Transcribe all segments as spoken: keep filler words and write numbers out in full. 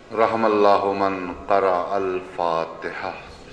رحم اللہ من قرأ الفاتحہ۔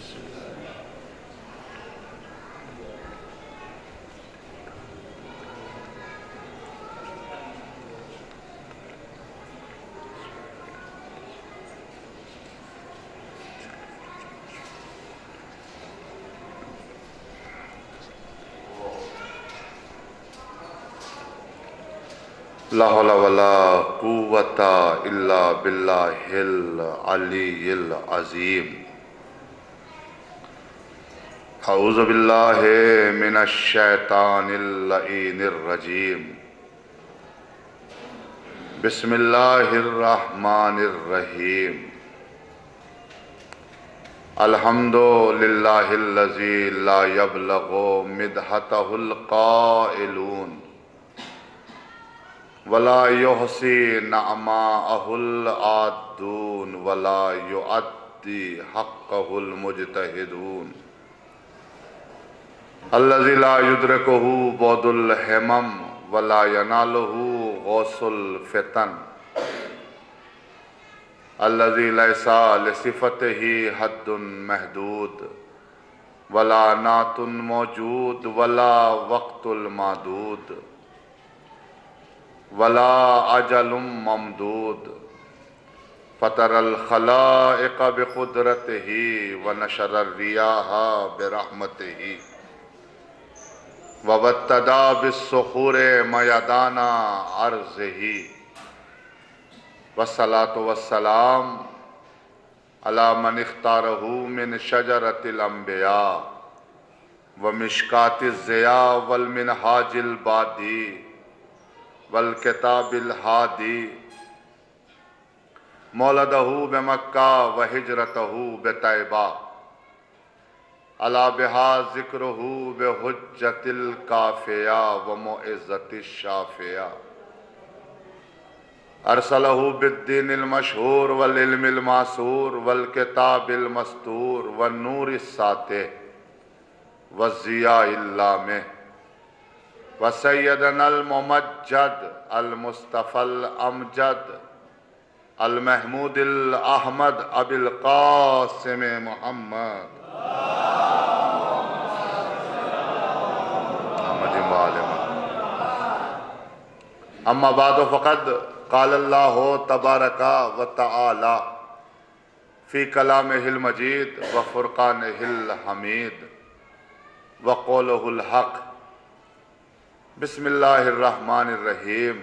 لا حول ولا قوة الا باللہ العلی العظیم۔ اعوذ باللہ من الشیطان اللعین الرجیم۔ بسم اللہ الرحمن الرحیم۔ الحمد للہ الذی لا یبلغ مدحتہ القائلون ولا یحصی نعماءہ العادون ولا یؤدی حقہ المجتہدون۔ الذی لا یدرکہ بعد الہمم ولا ینالہ غوث الفتن۔ الذی لیس لصفتہ حد محدود ولا نعت موجود ولا وقت المعدود ولا اجل ممدود۔ فطر الخلائق بقدرتہ ونشر الریاح برحمتہ وابتدى بالصخور میدان ارضہ۔ والصلاة والسلام علی من اختارہ من شجرۃ الانبیاء ومشکاة الضیاء والمنہاج البادی والکتاب الہادی۔ مولدہ بمکہ وہجرتہ بطیبہ علی بہا ذکرہ بحجۃ الکافیہ وموعظۃ الشافیہ۔ ارسلہ بالدین المشہور والعلم المعصور والکتاب المستور والنور الساطع والضیاء اللامع۔ وسیدنا الممجد المصطفى الامجد المحمود الاحمد ابی القاسم محمد اما بعد فقد قال اللہ تبارک و تعالی فی کلامہ المجید وفرقانہ الحمید وقولہ الحق۔ بسم اللہ الرحمن الرحیم۔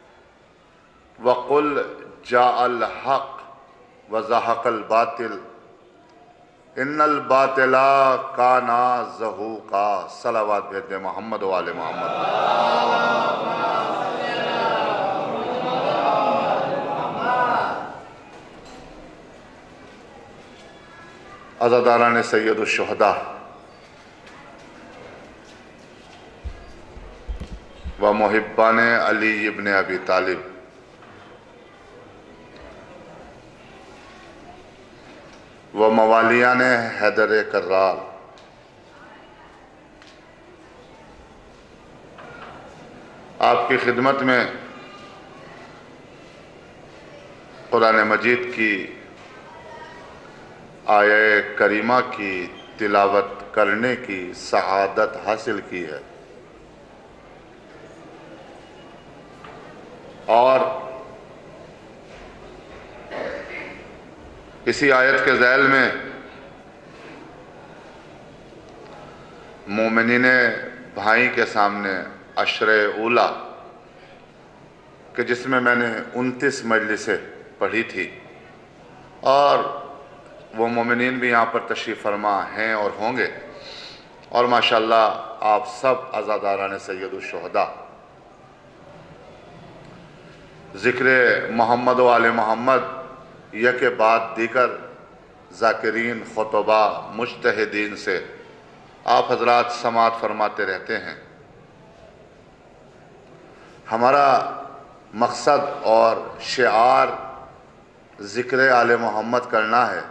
وَقُلْ جَاءَ الْحَقُّ وَزَهَقَ الْبَاطِلُ إِنَّ الْبَاطِلَ كَانَ زَهُوقًا۔ صلوات بھیجتے ہیں محمد و آل محمد۔ عزاداران سید الشہداء و محبان علی ابن ابی طالب، و موالیان حیدر کرار، آپ کی خدمت میں قرآن مجید کی آیہ کریمہ کی تلاوت کرنے کی سعادت حاصل کی ہے، اور اسی آیت کے ذیل میں مومنین بھائی کے سامنے عشر اولا کہ جس میں میں نے انتیس مجلسیں پڑھی تھی، اور وہ مومنین بھی یہاں پر تشریف فرما ہیں اور ہوں گے، اور ماشاءاللہ آپ سب عزاداران سید الشہداء ذکر محمد و آل محمد یک بعد دیگر ذاکرین، خطبہ، مجتہدین سے آپ حضرات سماعت فرماتے رہتے ہیں۔ ہمارا مقصد اور شعار ذکر آل محمد کرنا ہے۔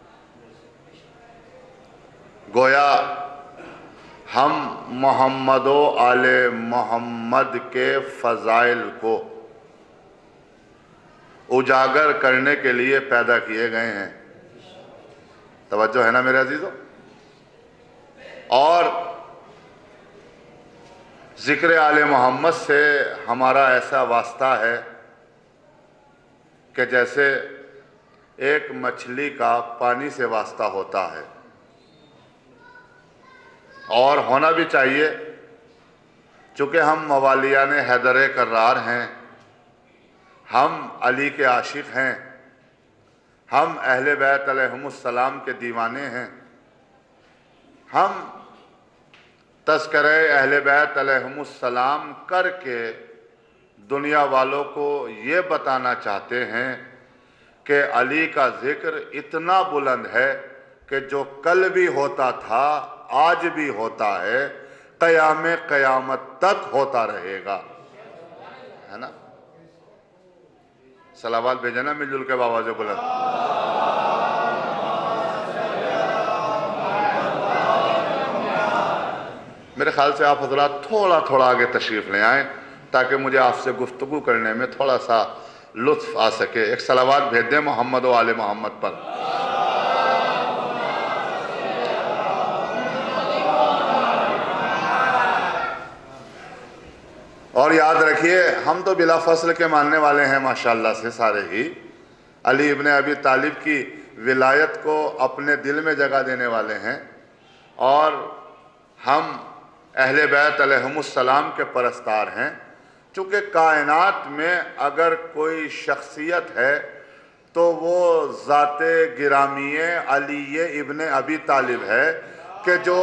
گویا ہم محمد و آل محمد کے فضائل کو उजागर करने के लिए पैदा किए गए हैं। तवज्जो है ना मेरे अजीजों। और जिक्र आले मोहम्मद से हमारा ऐसा वास्ता है कि जैसे एक मछली का पानी से वास्ता होता है, और होना भी चाहिए, चूँकि हम मवालियान हैदर कर्रार हैं, हम अली के आशिक हैं, हम अहले बैत अलैहिमुस्सलाम के दीवाने हैं, हम तज़किरे अहले बैत अलैहिमुस्सलाम करके दुनिया वालों को ये बताना चाहते हैं कि अली का जिक्र इतना बुलंद है कि जो कल भी होता था आज भी होता है, क़याम क़यामत तक होता रहेगा, है ना। सलावात भेजना मिलजुल के बावाज़ बुलंद। मेरे ख्याल से आप हज़रात थोड़ा थोड़ा आगे तशरीफ़ ले आएँ ताकि मुझे आपसे गुफ्तगू करने में थोड़ा सा लुत्फ़ आ सके। एक सलावात भेज दें मोहम्मद व आले मोहम्मद पर। और याद रखिए, हम तो बिला फसल के मानने वाले हैं माशाअल्लाह से सारे ही। अली इब्ने अबी तालिब की विलायत को अपने दिल में जगह देने वाले हैं, और हम अहले बैत अलैहिमुस्सलाम के परस्तार हैं। चूँकि कायनात में अगर कोई शख्सियत है तो वो ज़ाते गिरामीए अली इब्ने अबी तालिब है कि जो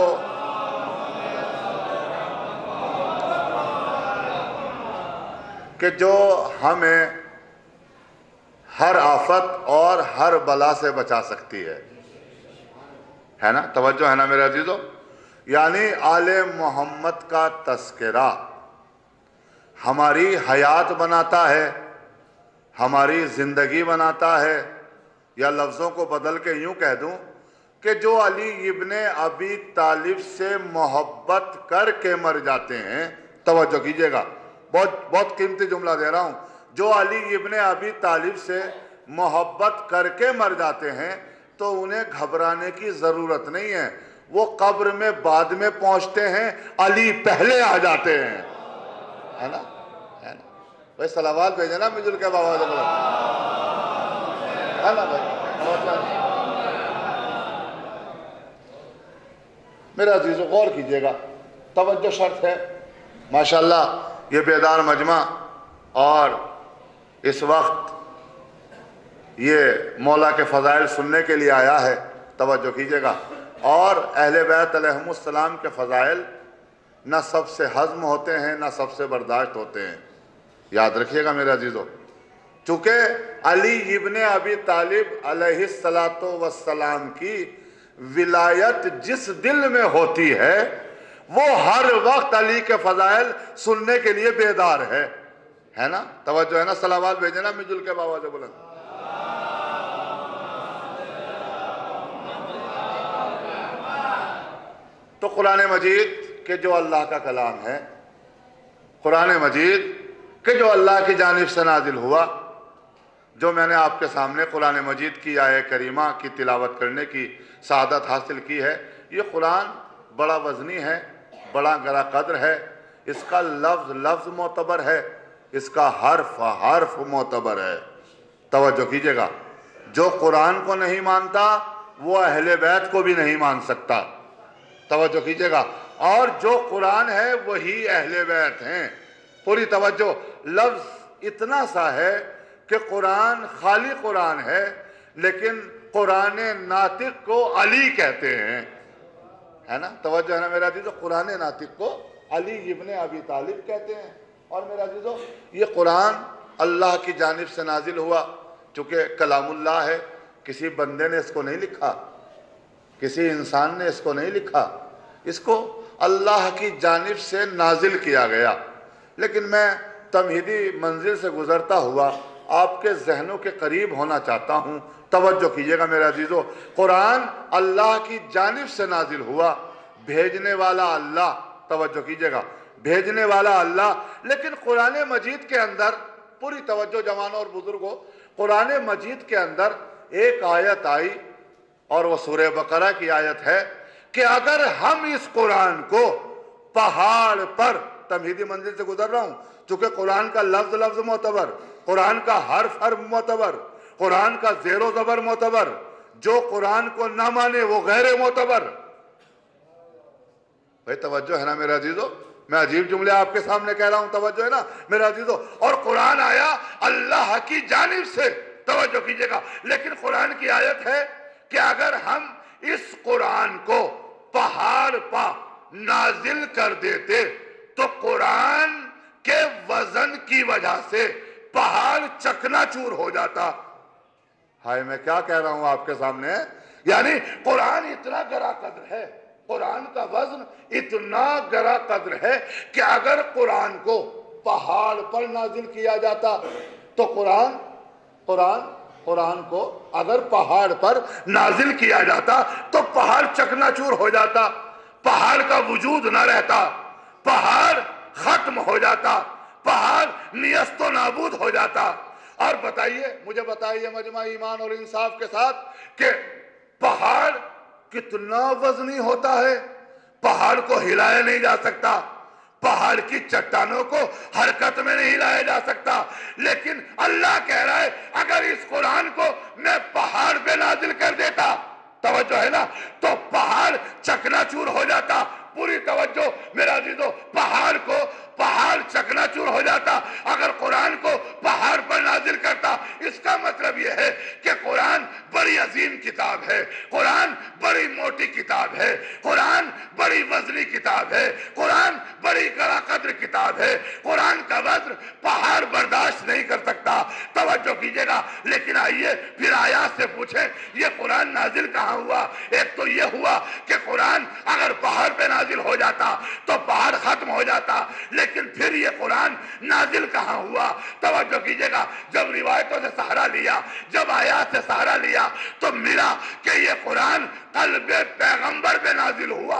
कि जो हमें हर आफत और हर बला से बचा सकती है, है ना। तवज्जो है ना मेरे अजीजों। यानी आले मोहम्मद का तस्करा हमारी हयात बनाता है, हमारी ज़िंदगी बनाता है, या लफ्ज़ों को बदल के यूँ कह दूँ कि जो अली इब्ने अबी तालिब से मोहब्बत करके मर जाते हैं, तवज्जो कीजिएगा, बहुत बहुत कीमती जुमला दे रहा हूँ, जो अली इब्ने अबी तालिब से मोहब्बत करके मर जाते हैं तो उन्हें घबराने की ज़रूरत नहीं है। वो कब्र में बाद में पहुँचते हैं, अली पहले आ जाते हैं, है ना, है ना भाई। सलावात भेजे ना मिजुल के बाबा, है ना भाई। मेरे अजीज़ों गौर कीजिएगा, तवज्जो शर्त है। माशाअल्लाह ये बेदार मजमा और इस वक्त ये मौला के फ़ज़ाइल सुनने के लिए आया है, तवज्जो कीजिएगा। और अहले बैत अलैहिमुस्सलाम के फ़ज़ाइल न सबसे हज़म होते हैं न सबसे बर्दाश्त होते हैं, याद रखिएगा मेरे अजीज़ों। चूँकि अली इब्ने अबी तालिब अलैहिस्सलातो वस्सलाम की विलायत जिस दिल में होती है वो हर वक्त अली के फ़ज़ाइल सुनने के लिए बेदार है, है ना। तवज्जो है ना। सलावात भेजे ना मिजुल के बाबा बुलंद। तो कुरान मजीद के जो अल्लाह का कलाम है, कुरान मजीद के जो अल्लाह की जानिब से नाजिल हुआ, जो मैंने आपके सामने कुरान मजीद की आय करीमा की तिलावत करने की सआदत हासिल की है, ये कुरान बड़ा वज़नी है, बड़ा गरा कद्र है, इसका लफ्ज़ लफ्ज़ मोतबर है, इसका हर्फ हर्फ मोतबर है। तवज्जो कीजिएगा, जो कुरान को नहीं मानता वो अहले बैत को भी नहीं मान सकता, तवज्जो कीजिएगा। और जो कुरान है वही अहले बैत हैं। पूरी तवज्जो, लफ्ज़ इतना सा है कि कुरान खाली कुरान है, लेकिन कुरान नातिक को अली कहते हैं, है ना। तवज्जो है ना मेरा अजीज़ो। कुरान नातिक को अली इब्ने अबी तालिब कहते हैं। और मेरा अजीज़ो, ये कुरान अल्लाह की जानिब से नाजिल हुआ, चूँकि कलामुल्लाह है, किसी बंदे ने इसको नहीं लिखा, किसी इंसान ने इसको नहीं लिखा, इसको अल्लाह की जानिब से नाजिल किया गया। लेकिन मैं तमहीदी मंजिल से गुज़रता हुआ आपके जहनों के करीब होना चाहता हूँ। तवज्जो कीजिएगा मेरे अजीज़ों, कुरान अल्लाह की जानिब से नाजिल हुआ, भेजने वाला अल्लाह, तवज्जो कीजिएगा, भेजने वाला अल्लाह। लेकिन कुरान मजीद के अंदर, पूरी तवज्जो जवानों और बुजुर्गों, قرآن مجید کے اندر ایک آیت آئی اور وہ سورہ بقرہ کی آیت ہے کہ اگر ہم اس قرآن کو پہاڑ پر، تمہیدی منزل سے گزر رہا ہوں چونکہ قرآن کا لفظ لفظ معتبر، قرآن کا حرف حرف معتبر، قرآن کا زیر و زبر معتبر، جو قرآن کو نہ مانے وہ غیر معتبر۔ بھائی توجہ ہے نا میرے عزیزو؟ میں عجیب جملے آپ کے سامنے کہہ رہا ہوں، توجہ ہے نا میرے عزیزو؟ اور قرآن آیا اللہ کی جانب سے، توجہ کیجئے گا، لیکن قرآن کی آیت ہے کہ اگر ہم اس قرآن کو پہاڑ پر نازل کر دیتے تو قرآن کے وزن کی وجہ سے پہاڑ چکنا چور ہو جاتا۔ ہائے میں کیا کہہ رہا ہوں آپ کے سامنے، یعنی قرآن اتنا گرا قدر ہے، قرآن کا وزن اتنا گرا قدر ہے کہ اگر قرآن کو پہاڑ پر نازل کیا جاتا تو قرآن قرآن قرآن کو اگر پہاڑ پر نازل کیا جاتا تو پہاڑ چکنا چور ہو جاتا، پہاڑ کا وجود نہ رہتا، پہاڑ ختم ہو جاتا، پہاڑ نیست و نابود ہو جاتا۔ اور بتائیے، مجھے بتائیے مجمع ایمان اور انصاف کے ساتھ کہ پہاڑ کتنا وزنی ہوتا ہے، پہاڑ کو ہلایا نہیں جا سکتا، پہاڑ کی چٹانوں کو حرکت میں نہیں لایا جا سکتا، لیکن اللہ کہہ رہا ہے اگر اس قرآن کو میں پہاڑ پہ نازل کر دیتا، توجہ ہے نا، تو پہاڑ چکنا چور ہو جاتا۔ پوری توجہ میرا عزیزو، پہاڑ کو پہاڑ چکنا چور ہو جاتا اگر قرآن کو پہاڑ پر نازل کرتا۔ اس کا مطلب یہ ہے کہ قرآن بڑی عظیم کتاب ہے، قرآن بڑی موٹی کتاب ہے، قرآن بڑی وزنی کتاب ہے، قرآن بڑی گرا قدر کتاب ہے، قرآن کا وزن پہاڑ برداشت نہیں کر سکتا۔ توجہ کیجئے گا، لیکن آئیے پھر آیات سے پوچھیں یہ قرآن نازل کہاں ہوا؟ ایک تو یہ ہوا کہ قرآن اگر پہاڑ پہ نازل ہو جاتا تو پہاڑ ختم ہو جاتا، لیکن پھر یہ قرآن نازل کہاں ہوا؟ توجہ کیجئے گا، جب روایتوں سے سہارا لیا، جب آیات سے سہارا لیا تو ملا کہ یہ قرآن قلب پیغمبر پہ نازل ہوا۔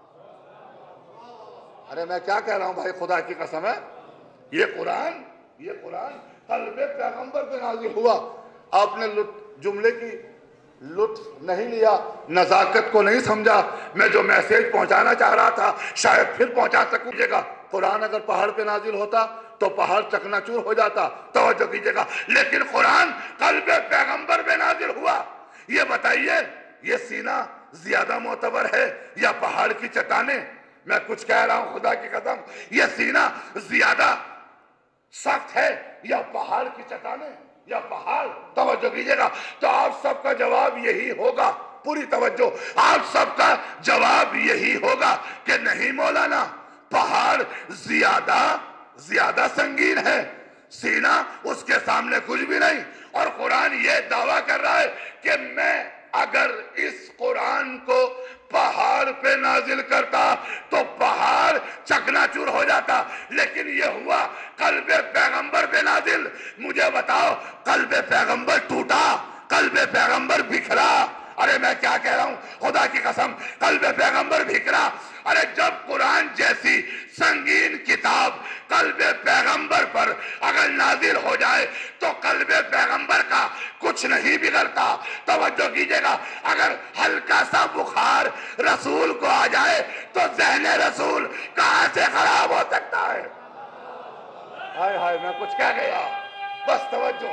ارے میں کیا کہہ رہا ہوں بھائی، خدا کی قسم ہے، یہ قرآن یہ قرآن قلب پیغمبر پہ نازل ہوا۔ آپ نے جملے کی لطف نہیں لیا، نزاکت کو نہیں سمجھا، میں جو میسیج پہنچانا چاہ رہا تھا شاید پھر پہنچا سکوں گا۔ قرآن اگر پہاڑ پہ نازل ہوتا تو پہاڑ چکنا چور ہو جاتا، توجہ کیجئے گا، لیکن قرآن قلب پیغمبر پہ نازل ہوا۔ یہ بتائیے یہ سینہ زیادہ معتبر ہے یا پہاڑ کی چٹانیں؟ میں کچھ کہہ رہا ہوں خدا کی قسم، یہ سینہ زیادہ سخت ہے یا پہاڑ کی چٹانیں یا پہاڑ؟ توجہ کیجئے گا، تو آپ سب کا جواب یہی ہوگا، پوری توجہ، آپ سب کا جواب یہی ہوگا کہ نہیں مولانا، پہاڑ زیادہ زیادہ سنگین ہے، سینہ اس کے سامنے کچھ بھی نہیں۔ اور قرآن یہ دعویٰ کر رہا ہے کہ میں اگر اس قرآن کو پہاڑ پہ نازل کرتا تو پہاڑ چکنا چور ہو جاتا، لیکن یہ ہوا قلب پیغمبر پہ نازل۔ مجھے بتاؤ قلب پیغمبر ٹوٹا، قلب پیغمبر بکھرا؟ ارے میں کیا کہہ رہا ہوں خدا کی قسم، قلب پیغمبر بکھرا؟ ارے جب قرآن جیسی سنگین کتاب قلب پیغمبر پر اگر نازل ہو جائے تو قلب پیغمبر کا کچھ نہیں بگڑتا۔ توجہ کیجئے گا، اگر ہلکا سا بخار رسول کو آ جائے تو ذہن رسول کہاں سے خراب ہو سکتا ہے؟ ہائے ہائے میں کچھ کہہ گیا، بس توجہ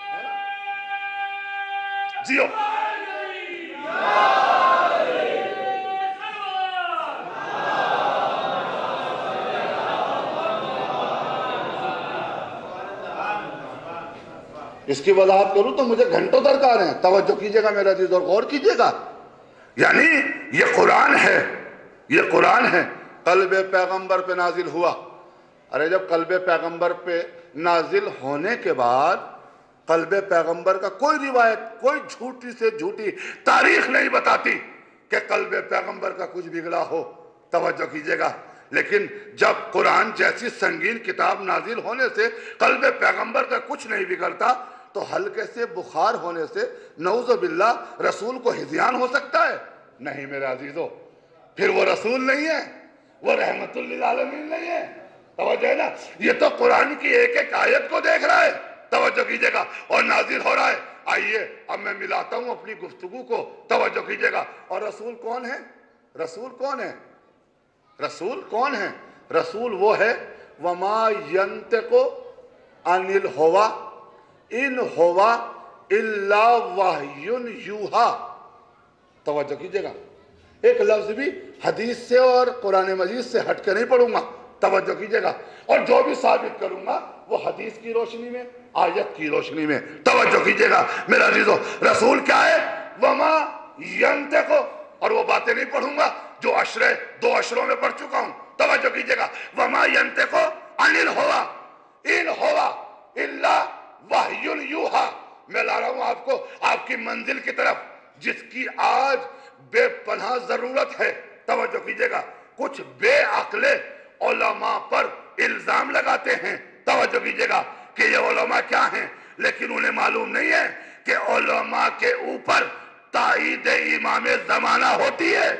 جیو۔ اس کی وضاحت کروں تو مجھے گھنٹوں درکار ہیں، توجہ کیجئے گا میرا عزیز اور غور کیجئے گا۔ یعنی یہ قرآن ہے، یہ قرآن ہے، قلب پیغمبر پہ نازل ہوا۔ ارے جب قلب پیغمبر پہ نازل ہونے کے بعد قلب پیغمبر کا کوئی روایت، کوئی جھوٹی سے جھوٹی تاریخ نہیں بتاتی کہ قلب پیغمبر کا کچھ بگڑا ہو، توجہ کیجئے گا، لیکن جب قرآن جیسی سنگین کتاب نازل ہونے سے قلب پیغمبر کا کچھ نہیں بگڑتا تو ہلکے سے بخار ہونے سے نعوذ باللہ رسول کو ہذیان ہو سکتا ہے؟ نہیں میرے عزیزو، پھر وہ رسول نہیں ہے، وہ رحمت للعالمین نہیں ہے، توجہ ہے نا؟ یہ تو قرآن کی ایک ایک آیت کو دیکھ رہا ہے، توجہ کیجئے گا، اور نازل ہو رہا ہے۔ آئیے اب میں ملاتا ہوں اپنی گفتگو کو، توجہ کیجئے گا۔ اور رسول کون ہے؟ رسول کون ہے؟ رسول کون ہے؟ رسول وہ ہے وما ینطق عن الہوا ان ہوا الا وحی یوحا۔ توجہ کیجئے گا، ایک لفظ بھی حدیث سے اور قرآن مجید سے ہٹ کے نہیں پڑھوں گا، توجہ کیجئے گا، اور جو بھی ثابت کروں گا وہ حدیث کی روشنی میں، آیت کی روشنی میں، توجہ کیجئے گا میرا عزیزو۔ رسول کیا ہے؟ وما ینطق، اور وہ باتیں نہیں پڑھوں گا جو عشرے دو عشروں میں پڑھ چکا ہوں، توجہ کیجئے گا۔ وما ینطق عن الہوا ان ہوا الا وحی یوحا۔ میں لا رہا ہوں آپ کو آپ کی منزل کی طرف، جس کی آج بے پناہ ضرورت ہے، توجہ کیجئے گا۔ کچھ بے عقل علماء پر الزام لگاتے ہیں، توجہ کیجئے گا، کہ یہ علماء کیا ہیں، لیکن انہیں معلوم نہیں ہے کہ علماء کے اوپر تائید امام زمانہ ہوتی ہے۔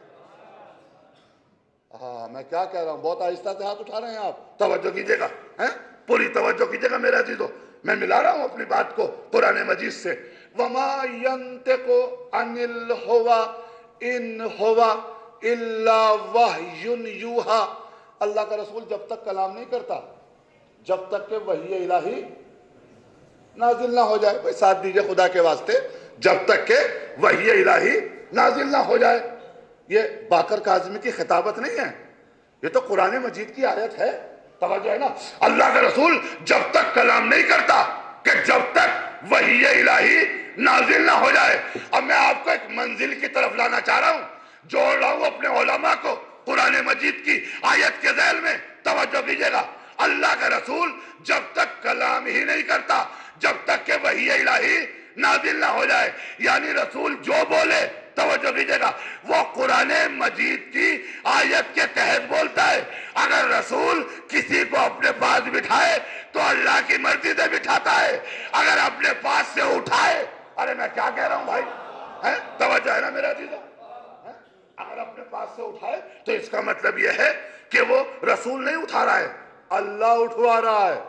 ہاں میں کیا کہہ رہا ہوں، بہت آہستہ سے ہاتھ اٹھا رہے ہیں آپ، توجہ کیجئے گا، پوری توجہ کیجئے گا میرے عزیزو۔ میں ملا رہا ہوں اپنی بات کو قرآن مجید سے۔ وما ینطق عن الہوا ان ہوا الا وحی یوحا۔ اللہ کا رسول جب تک کلام نہیں کرتا جب تک کہ وحی الہی نازل نہ ہو جائے، بھائی ساتھ دیجئے خدا کے واسطے، جب تک کہ وحی الہی نازل نہ ہو جائے۔ یہ باقر کاظمی کی خطابت نہیں ہے، یہ تو قرآن مجید کی آیت ہے، توجہ ہے نا۔ اللہ کا رسول جب تک کلام نہیں کرتا کہ جب تک وحی الہی نازل نہ ہو جائے۔ اب میں آپ کو ایک منزل کی طرف لانا چاہ رہا ہوں، جوڑ رہا ہوں اپنے علماء کو قرآن مجید کی آیت کے ذیل میں، توجہ کیجئے گا۔ اللہ کا رسول جب تک کلام ہی نہیں کرتا جب تک کہ وحی الہی نازل نہ ہو جائے، یعنی رسول جو بولے، توجہ کیجئے گا، وہ قرآن مجید کی آیت کے تحت بولتا ہے۔ اگر رسول کسی کو اپنے پاس بٹھائے تو اللہ کی مرضی سے بٹھاتا ہے، اگر اپنے پاس سے اٹھائے، ارے میں کیا کہہ رہا ہوں بھائی، توجہ ہے نا میرا عزیزو، اگر اپنے پاس سے اٹھائے تو اس کا مطلب یہ ہے کہ وہ رسول نہیں اٹھا رہا ہے، اللہ اٹھوا رہا ہے۔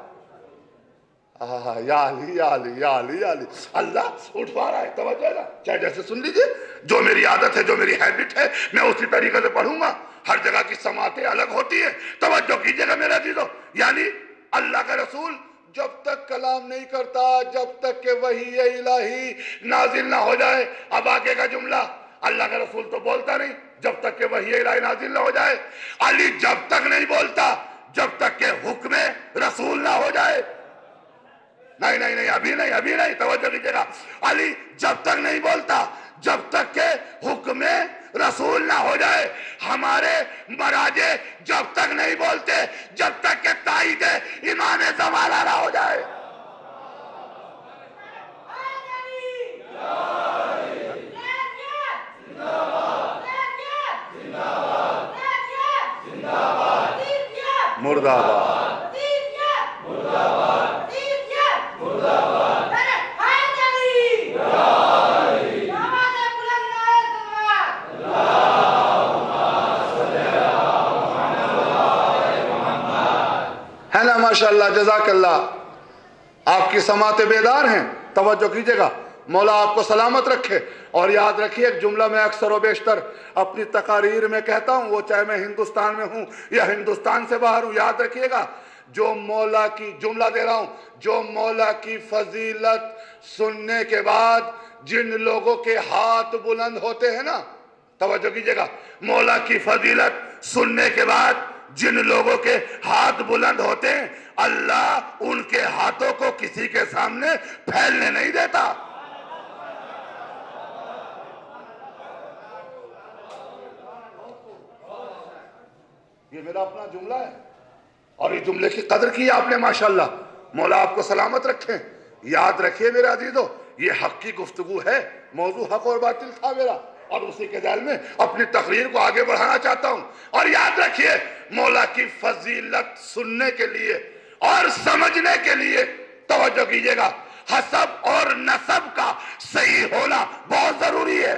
یا علی یا علی یا علی یا علی، اللہ اٹھوا رہا ہے، توجہ ہے نا۔ چاہے جیسے سن لیجئے، جو میری عادت ہے، جو میری ہیبٹ ہے، میں اسی طریقے سے پڑھوں گا۔ ہر جگہ کی سماعتیں الگ ہوتی ہیں، توجہ کیجئے گا میرے عزیزو۔ یعنی اللہ کا رسول جب تک کلام نہیں کرتا جب تک کہ وحی الہی نازل نہ ہو جائے۔ اب آگے کا جملہ، اللہ کا رسول تو بولتا نہیں جب تک کہ وحی الہی نازل نہ ہو جائے۔ علی جب تک نہیں بولتا جب تک کہ حکم رسول نہ ہو جائے۔ نہیں نہیں نہیں ابھی نہیں ابھی نہیں توجہ کیجئے گا۔ علی جب تک نہیں بولتا جب تک کہ حکم رسول نہ ہو جائے۔ ہمارے مراجع جب تک نہیں بولتے جب تک کہ تائید امام زمانہ نہ ہو جائے۔ مرد آباد۔ ہے نا ماشاءاللہ، جزاک اللہ، آپ کی سماعتیں بیدار ہیں، توجہ کیجئے گا، مولا آپ کو سلامت رکھے۔ اور یاد رکھیے ایک جملہ میں اکثر و بیشتر اپنی تقاریر میں کہتا ہوں، وہ چاہے میں ہندوستان میں ہوں یا ہندوستان سے باہر ہوں، یاد رکھیے گا، جو مولا کی، جملہ دے رہا ہوں، جو مولا کی فضیلت سننے کے بعد جن لوگوں کے ہاتھ بلند ہوتے ہیں نا، توجہ کیجئے گا، مولا کی فضیلت سننے کے بعد جن لوگوں کے ہاتھ بلند ہوتے ہیں، اللہ ان کے ہاتھوں کو کسی کے سامنے پھیلنے نہیں دیتا۔ یہ میرا اپنا جملہ ہے، اور یہ جملے کی قدر کی آپ نے ماشاءاللہ، مولا آپ کو سلامت رکھیں۔ یاد رکھیے میرے عزیزو، یہ حق کی گفتگو ہے، موضوع حق اور باطل تھا میرا، اور اسی کے ذیل میں اپنی تقریر کو آگے بڑھانا چاہتا ہوں۔ اور یاد رکھیے، مولا کی فضیلت سننے کے لیے اور سمجھنے کے لیے، توجہ کیجئے گا، حسب اور نسب کا صحیح ہونا بہت ضروری ہے۔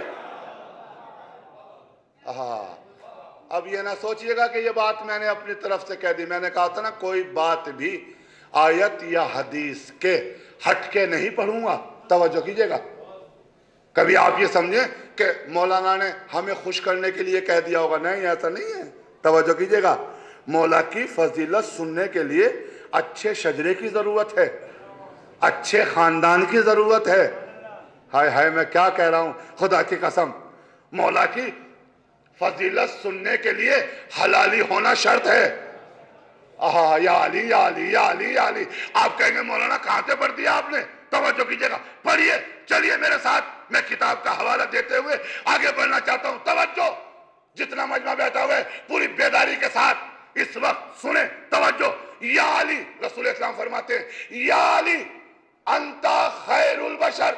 ہاں، اب یہ نہ سوچئے گا کہ یہ بات میں نے اپنی طرف سے کہہ دی، میں نے کہا تھا نا، کوئی بات بھی आयत या हदीस के हट के नहीं पढ़ूंगा। तवज्जो कीजिएगा। कभी आप ये समझें कि मौलाना ने हमें खुश करने के लिए कह दिया होगा, नहीं, ऐसा नहीं है। तवज्जो कीजिएगा। मौला की फजीलत सुनने के लिए अच्छे शजरे की जरूरत है, अच्छे खानदान की जरूरत है। हाय हाय, मैं क्या कह रहा हूं, खुदा की कसम। मौला की फजीलत सुनने के लिए हलाली होना शर्त है। आहा, या अली या अली या अली या अली। आप कहेंगे मौलाना कहां से पढ़ दिया आपने? तवज्जो कीजिएगा, पढ़िए, चलिए मेरे साथ। मैं किताब का हवाला देते हुए आगे बढ़ना चाहता हूं। तवज्जो, जितना मजमा बैठा हुआ है पूरी बेदारी के साथ इस वक्त सुने। तवज्जो। या अली, रसूल इस्लाम फरमाते हैं, या अली अंता खैरुल बशर।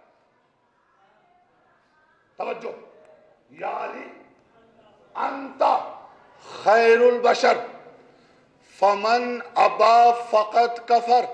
तवज्जो। या अली अंता खैरुल बशर फमन अबा फकत कफर।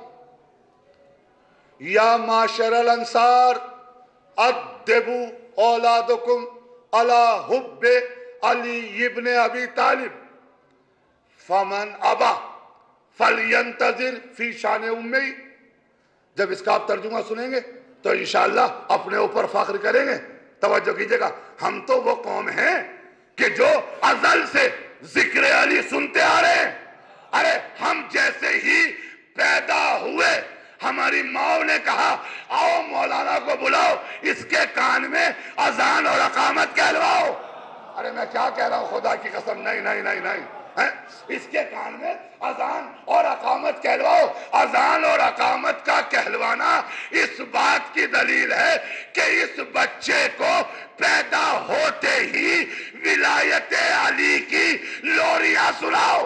या माशरल अंसार अद्दिबु औलादकुम अला हुब्बे अली इब्ने अबी तालिब फमन अबा फलयंतजिर फी शान उम्मी। जब इसका आप तर्जुमा सुनेंगे तो इंशाअल्लाह अपने ऊपर फख्र करेंगे। तवज्जो कीजिएगा। हम तो वो कौम हैं कि जो अज़ल से जिक्र अली सुनते आ रहे हैं। अरे हम जैसे ही पैदा हुए हमारी माओ ने कहा, आओ मौलाना को बुलाओ, इसके कान में अजान और अकामत कहलवाओ। अरे मैं क्या कह रहा हूं, खुदा की कसम, नहीं नहीं नहीं नहीं है? इसके कान में अजान और अकामत कहलवाओ। अजान और अकामत का कहलवाना इस बात की दलील है कि इस बच्चे को पैदा होते ही विलायत अली की लोरियां सुनाओ।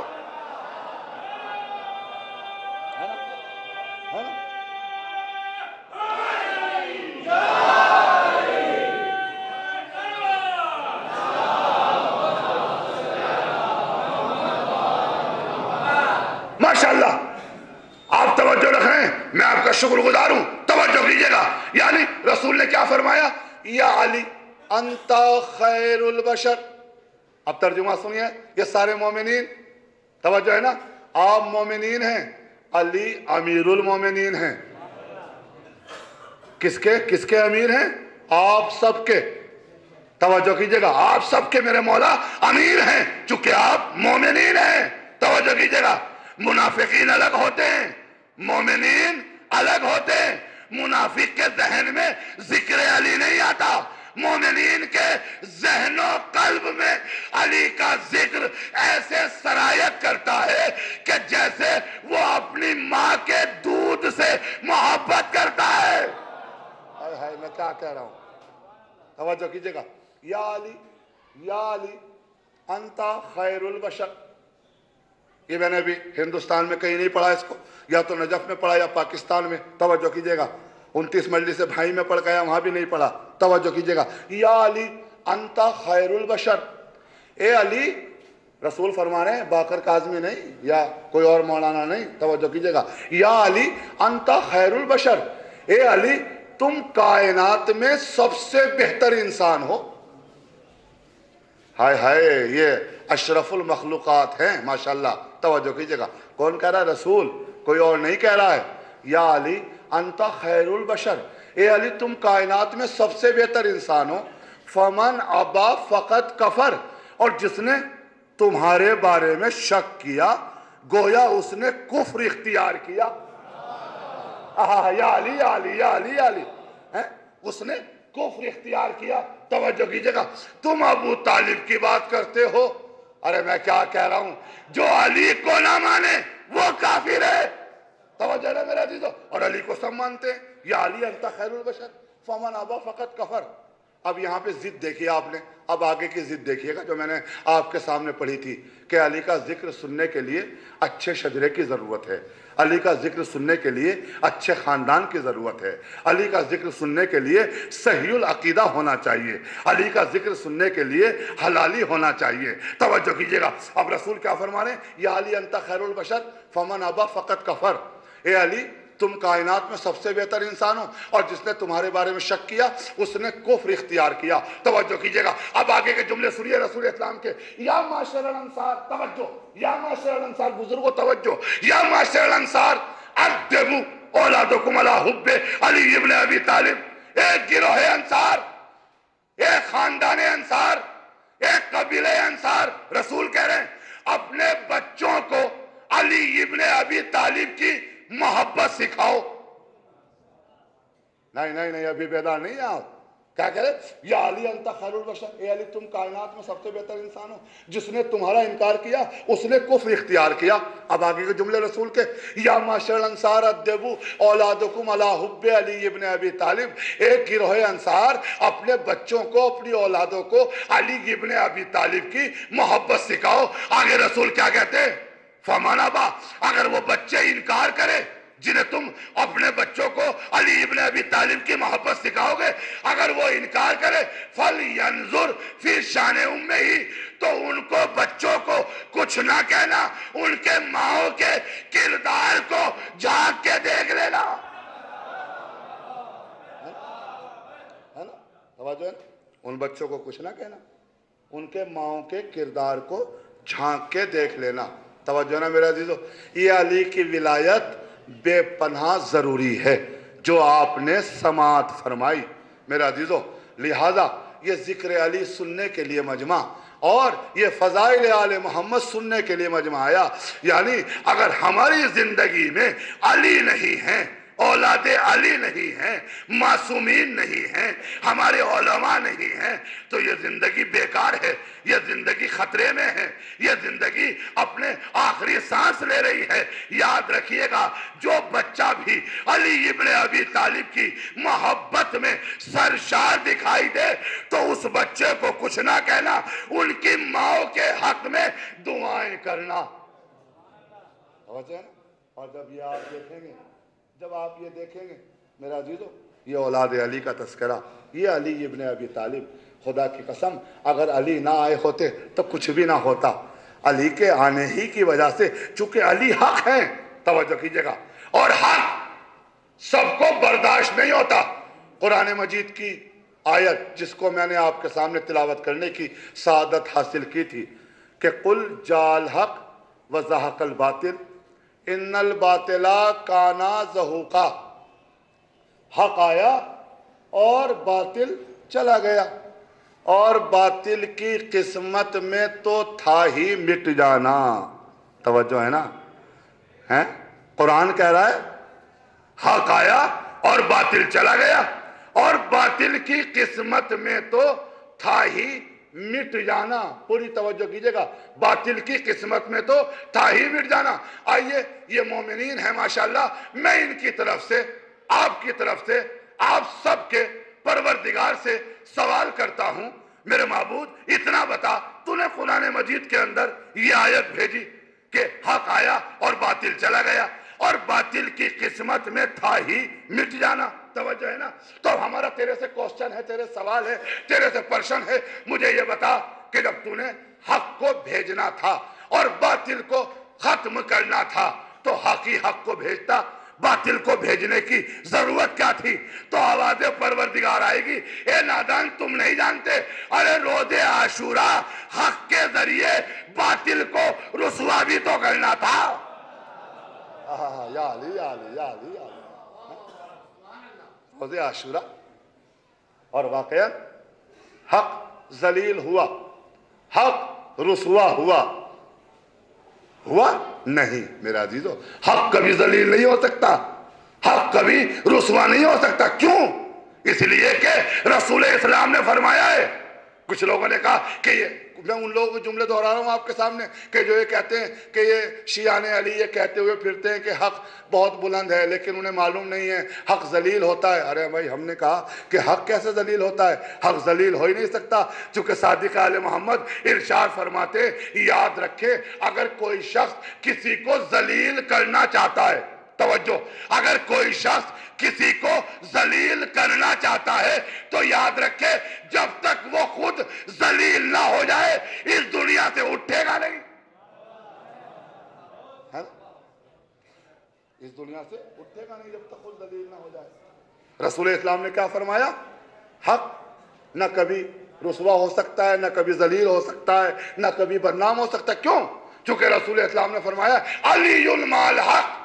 माशाअल्लाह, आप तवज्जो रख रहे हैं, मैं आपका शुक्रगुजार हूं। तवज्जो कीजिएगा। यानी रसूल ने क्या फरमाया? या अली अंता खैरुल बशर। अब तर्जुमा सुनिए, ये सारे मोमिनीन, तवज्जो है ना, आप मोमिनीन हैं, अली अमीरुल मोमिनीन हैं। किसके किसके अमीर हैं? आप सबके। तवज्जो कीजिएगा, आप सबके मेरे मौला अमीर हैं, चूंकि आप मोमिनीन हैं। तवज्जो कीजिएगा। मुनाफिकीन अलग होते हैं, मोमिनीन अलग होते हैं। मुनाफिक के जहन में जिक्र अली नहीं आता, मोमिनीन के जहनो कल्ब में अली का जिक्र ऐसे सरायत करता है कि जैसे वो अपनी माँ के दूध से मोहब्बत करता है। हाय हाय, मैं क्या कह रहा हूं, तवज्जो कीजिएगा। या अली या अली अंता खैरुल बशर। ये मैंने अभी हिंदुस्तान में कहीं नहीं पढ़ा इसको, या तो नजफ में पढ़ा या पाकिस्तान में। तवज्जो कीजिएगा। उनतीस मजलिस से भाई में पढ़ गया, वहां भी नहीं पढ़ा। तवज्जो कीजिएगा। या अली अंता खैरुल बशर। ए अली, रसूल फरमा रहे हैं, बाकर काज़मी नहीं या कोई और मौलाना नहीं। तवज्जो कीजिएगा। या अली अंता खैरुल बशर। ए अली, तुम कायनात में सबसे बेहतर इंसान हो। हाय हाय, ये अशरफुल मखलूकात हैं माशाल्लाह। तवज्जो कीजिएगा। कौन कह रहा है? रसूल, कोई और नहीं कह रहा है। या अली अंता खैरुल बशर। ए अली, तुम कायनात में सबसे बेहतर इंसान हो। फमन अबा फकत कफर। और जिसने तुम्हारे बारे में शक किया, गोया उसने कुफ्र इख्तियार किया। आहा, या अली या अली या अली या अली, है उसने कुफ्र इख्तियार किया। तवज्जो कीजिएगा। तुम अबू तालिब की बात करते हो। अरे मैं क्या कह रहा हूं, जो अली को ना माने वो काफिर है। तवज्जो है मेरे अजीजों। और अली को सब मानते हैं। या अली अंता खैरुल बशर फमन अबा फकत कफर। अब यहाँ पे जिद देखिए आपने, अब आगे की जिद देखिएगा जो मैंने आपके सामने पढ़ी थी कि अली का जिक्र सुनने के लिए अच्छे शजरे की ज़रूरत है, अली का जिक्र सुनने के लिए अच्छे ख़ानदान की ज़रूरत है, अली का जिक्र सुनने के लिए सहीउल अकीदा होना चाहिए, अली का जिक्र सुनने के लिए हलाली होना चाहिए। तवज्जो कीजिएगा। अब रसूल क्या फरमा रहे हैं? या अली अंता खैरुल बशर फमन अबा फ़कत कफर। ए अली, तुम कायनात में सबसे बेहतर इंसान हो, और जिसने तुम्हारे बारे में शक किया उसने कुफ्र इख्तियार किया। तवज्जो कीजिएगा। अब आगे के जुमले सुनिए रसूल इस्लाम के। या माशरल अंसार, तवज्जो, या माशरल अंसार, बुजुर्गों तवज्जो, या माशरल अंसार ادبوا اولادکم علی حب علی ابن ابی طالب. ایک گروہ انصار، ایک خاندان انصار، ایک قبیلہ انصار، رسول کہہ رہے ہیں اپنے بچوں کو علی ابن ابی طالب کی محبت سکھاؤ. نہیں نہیں نہیں ابھی بیدار نہیں ہیں آپ. کیا کہہ رہے؟ یا علی انت خیر البشر، اے علی تم کائنات میں سب سے بہتر انسان ہو. جس نے تمہارا انکار کیا اس نے کفر اختیار کیا. اب آگے کے جملے رسول کے، یا معاشر الانصار ادبوا اولادکم علی حب علی ابن ابی طالب. ایک گروہ انصار اپنے بچوں کو، اپنی اولادوں کو علی ابن ابی طالب کی محبت سکھاؤ. آگے رسول کیا کہتے ہیں؟ فمن ابا، اگر وہ بچے انکار کرے جنہیں تم اپنے بچوں کو علی ابن ابی طالب کی محبت سکھاؤ گے، اگر وہ انکار کرے فَلْيَنْظُرْ فِي شَانِ أُمِّهِ، تو ان کو بچوں کو کچھ نہ کہنا، ان کے ماؤں کے کردار کو جھانک کے دیکھ لینا. ہے نا؟ توجہ ہے نا؟ ان بچوں کو کچھ نہ کہنا، ان کے ماؤں کے کردار کو جھانک کے دیکھ لینا. توجہ نا میرے عزیزو، یہ علی کی ولایت بے پناہ ضروری ہے جو آپ نے سماعت فرمائی میرے عزیزو. لہذا یہ ذکر علی سننے کے لیے مجمع اور یہ فضائل آل محمد سننے کے لیے مجمع آیا. یعنی اگر ہماری زندگی میں علی نہیں ہیں، اولاد علی نہیں ہیں، معصومین نہیں ہیں، ہمارے علماء نہیں ہیں، تو یہ زندگی بیکار ہے، یہ زندگی خطرے میں ہے، یہ زندگی اپنے آخری سانس لے رہی ہے. یاد رکھیے گا، جو بچہ بھی علی ابن ابی طالب کی محبت میں سرشار دکھائی دے تو اس بچے کو کچھ نہ کہنا، ان کی ماؤں کے حق میں دعائیں کرنا. اور جب یہ آپ دیکھیں گے، جب آپ یہ دیکھیں گے میرا عزیزو، یہ اولاد علی کا تذکرہ، یہ علی ابن ابی طالب، خدا کی قسم اگر علی نہ آئے ہوتے تو کچھ بھی نہ ہوتا. علی کے آنے ہی کی وجہ سے، چونکہ علی حق ہیں، توجہ کیجئے گا، اور حق سب کو برداشت نہیں ہوتا. قرآن مجید کی آیت جس کو میں نے آپ کے سامنے تلاوت کرنے کی سعادت حاصل کی تھی کہ قل جاء الحق وزہق الباطل ان الباطل کانا زہوقا. حق آیا اور باطل چلا گیا، اور باطل کی قسمت میں تو تھا ہی مٹ جانا. توجہ ہے نا؟ ہیں؟ قرآن کہہ رہا ہے حق آیا اور باطل چلا گیا، اور باطل کی قسمت میں تو تھا ہی مٹ جانا. پوری توجہ کیجئے گا، باطل کی قسمت میں تو تھا ہی مٹ جانا. آئیے، یہ مومنین ہیں ماشاءاللہ، میں ان کی طرف سے، آپ کی طرف سے، آپ سب کے پروردگار سے سوال کرتا ہوں، میرے معبود اتنا بتا، تو نے قرآن مجید کے اندر یہ آیت بھیجی کہ حق آیا اور باطل چلا گیا، اور باطل کی قسمت میں تھا ہی مٹ جانا. توجہ ہے نا؟ تو ہمارا تیرے سے کوسچن ہے، تیرے سوال ہے، تیرے سے پرشن ہے، مجھے یہ بتا کہ جب تو نے حق کو بھیجنا تھا اور باطل کو ختم کرنا تھا تو حق ہی حق کو بھیجتا، باطل کو بھیجنے کی ضرورت کیا تھی؟ تو آواز پروردگار آئے گی، اے نادان تم نہیں جانتے، ارے روز عاشورہ حق کے ذریعے باطل کو رسوا بھی تو کرنا تھا. یا علی یا علی یا علی یا علی. روز عاشورہ، اور واقعا حق ذلیل ہوا، حق رسوا ہوا ہوا نہیں میرا عزیزو. حق کبھی ذلیل نہیں ہو سکتا، حق کبھی رسوا نہیں ہو سکتا. کیوں؟ اس لیے کہ رسول اسلام نے فرمایا ہے. کچھ لوگوں نے کہا کہ یہ، میں ان لوگوں کے جملے دہرا رہا ہوں آپ کے سامنے کہ جو یہ کہتے ہیں کہ یہ شیعان علی یہ کہتے ہوئے پھرتے ہیں کہ حق بہت بلند ہے لیکن انہیں معلوم نہیں ہے حق ذلیل ہوتا ہے. ارے بھائی، ہم نے کہا کہ حق کیسے ذلیل ہوتا ہے؟ حق ذلیل ہو ہی نہیں سکتا، چونکہ صادق آل محمد ارشاد فرماتے، یاد رکھے اگر کوئی شخص کسی کو ذلیل کرنا چاہتا ہے، توجہ، اگر کوئی شخص کسی کو ذلیل کرنا چاہتا ہے تو یاد رکھے جب تک وہ خود ذلیل نہ ہو جائے اس دنیا سے اٹھے گا نہیں. اس دنیا سے اٹھے گا نہیں جب تک خود ذلیل نہ ہو جائے. رسول اسلام نے کیا فرمایا؟ حق نہ کبھی رسوا ہو سکتا ہے، نہ کبھی ذلیل ہو سکتا ہے، نہ کبھی بدنام ہو سکتا ہے. کیوں؟ چونکہ رسول اسلام نے فرمایا علی مع الحق،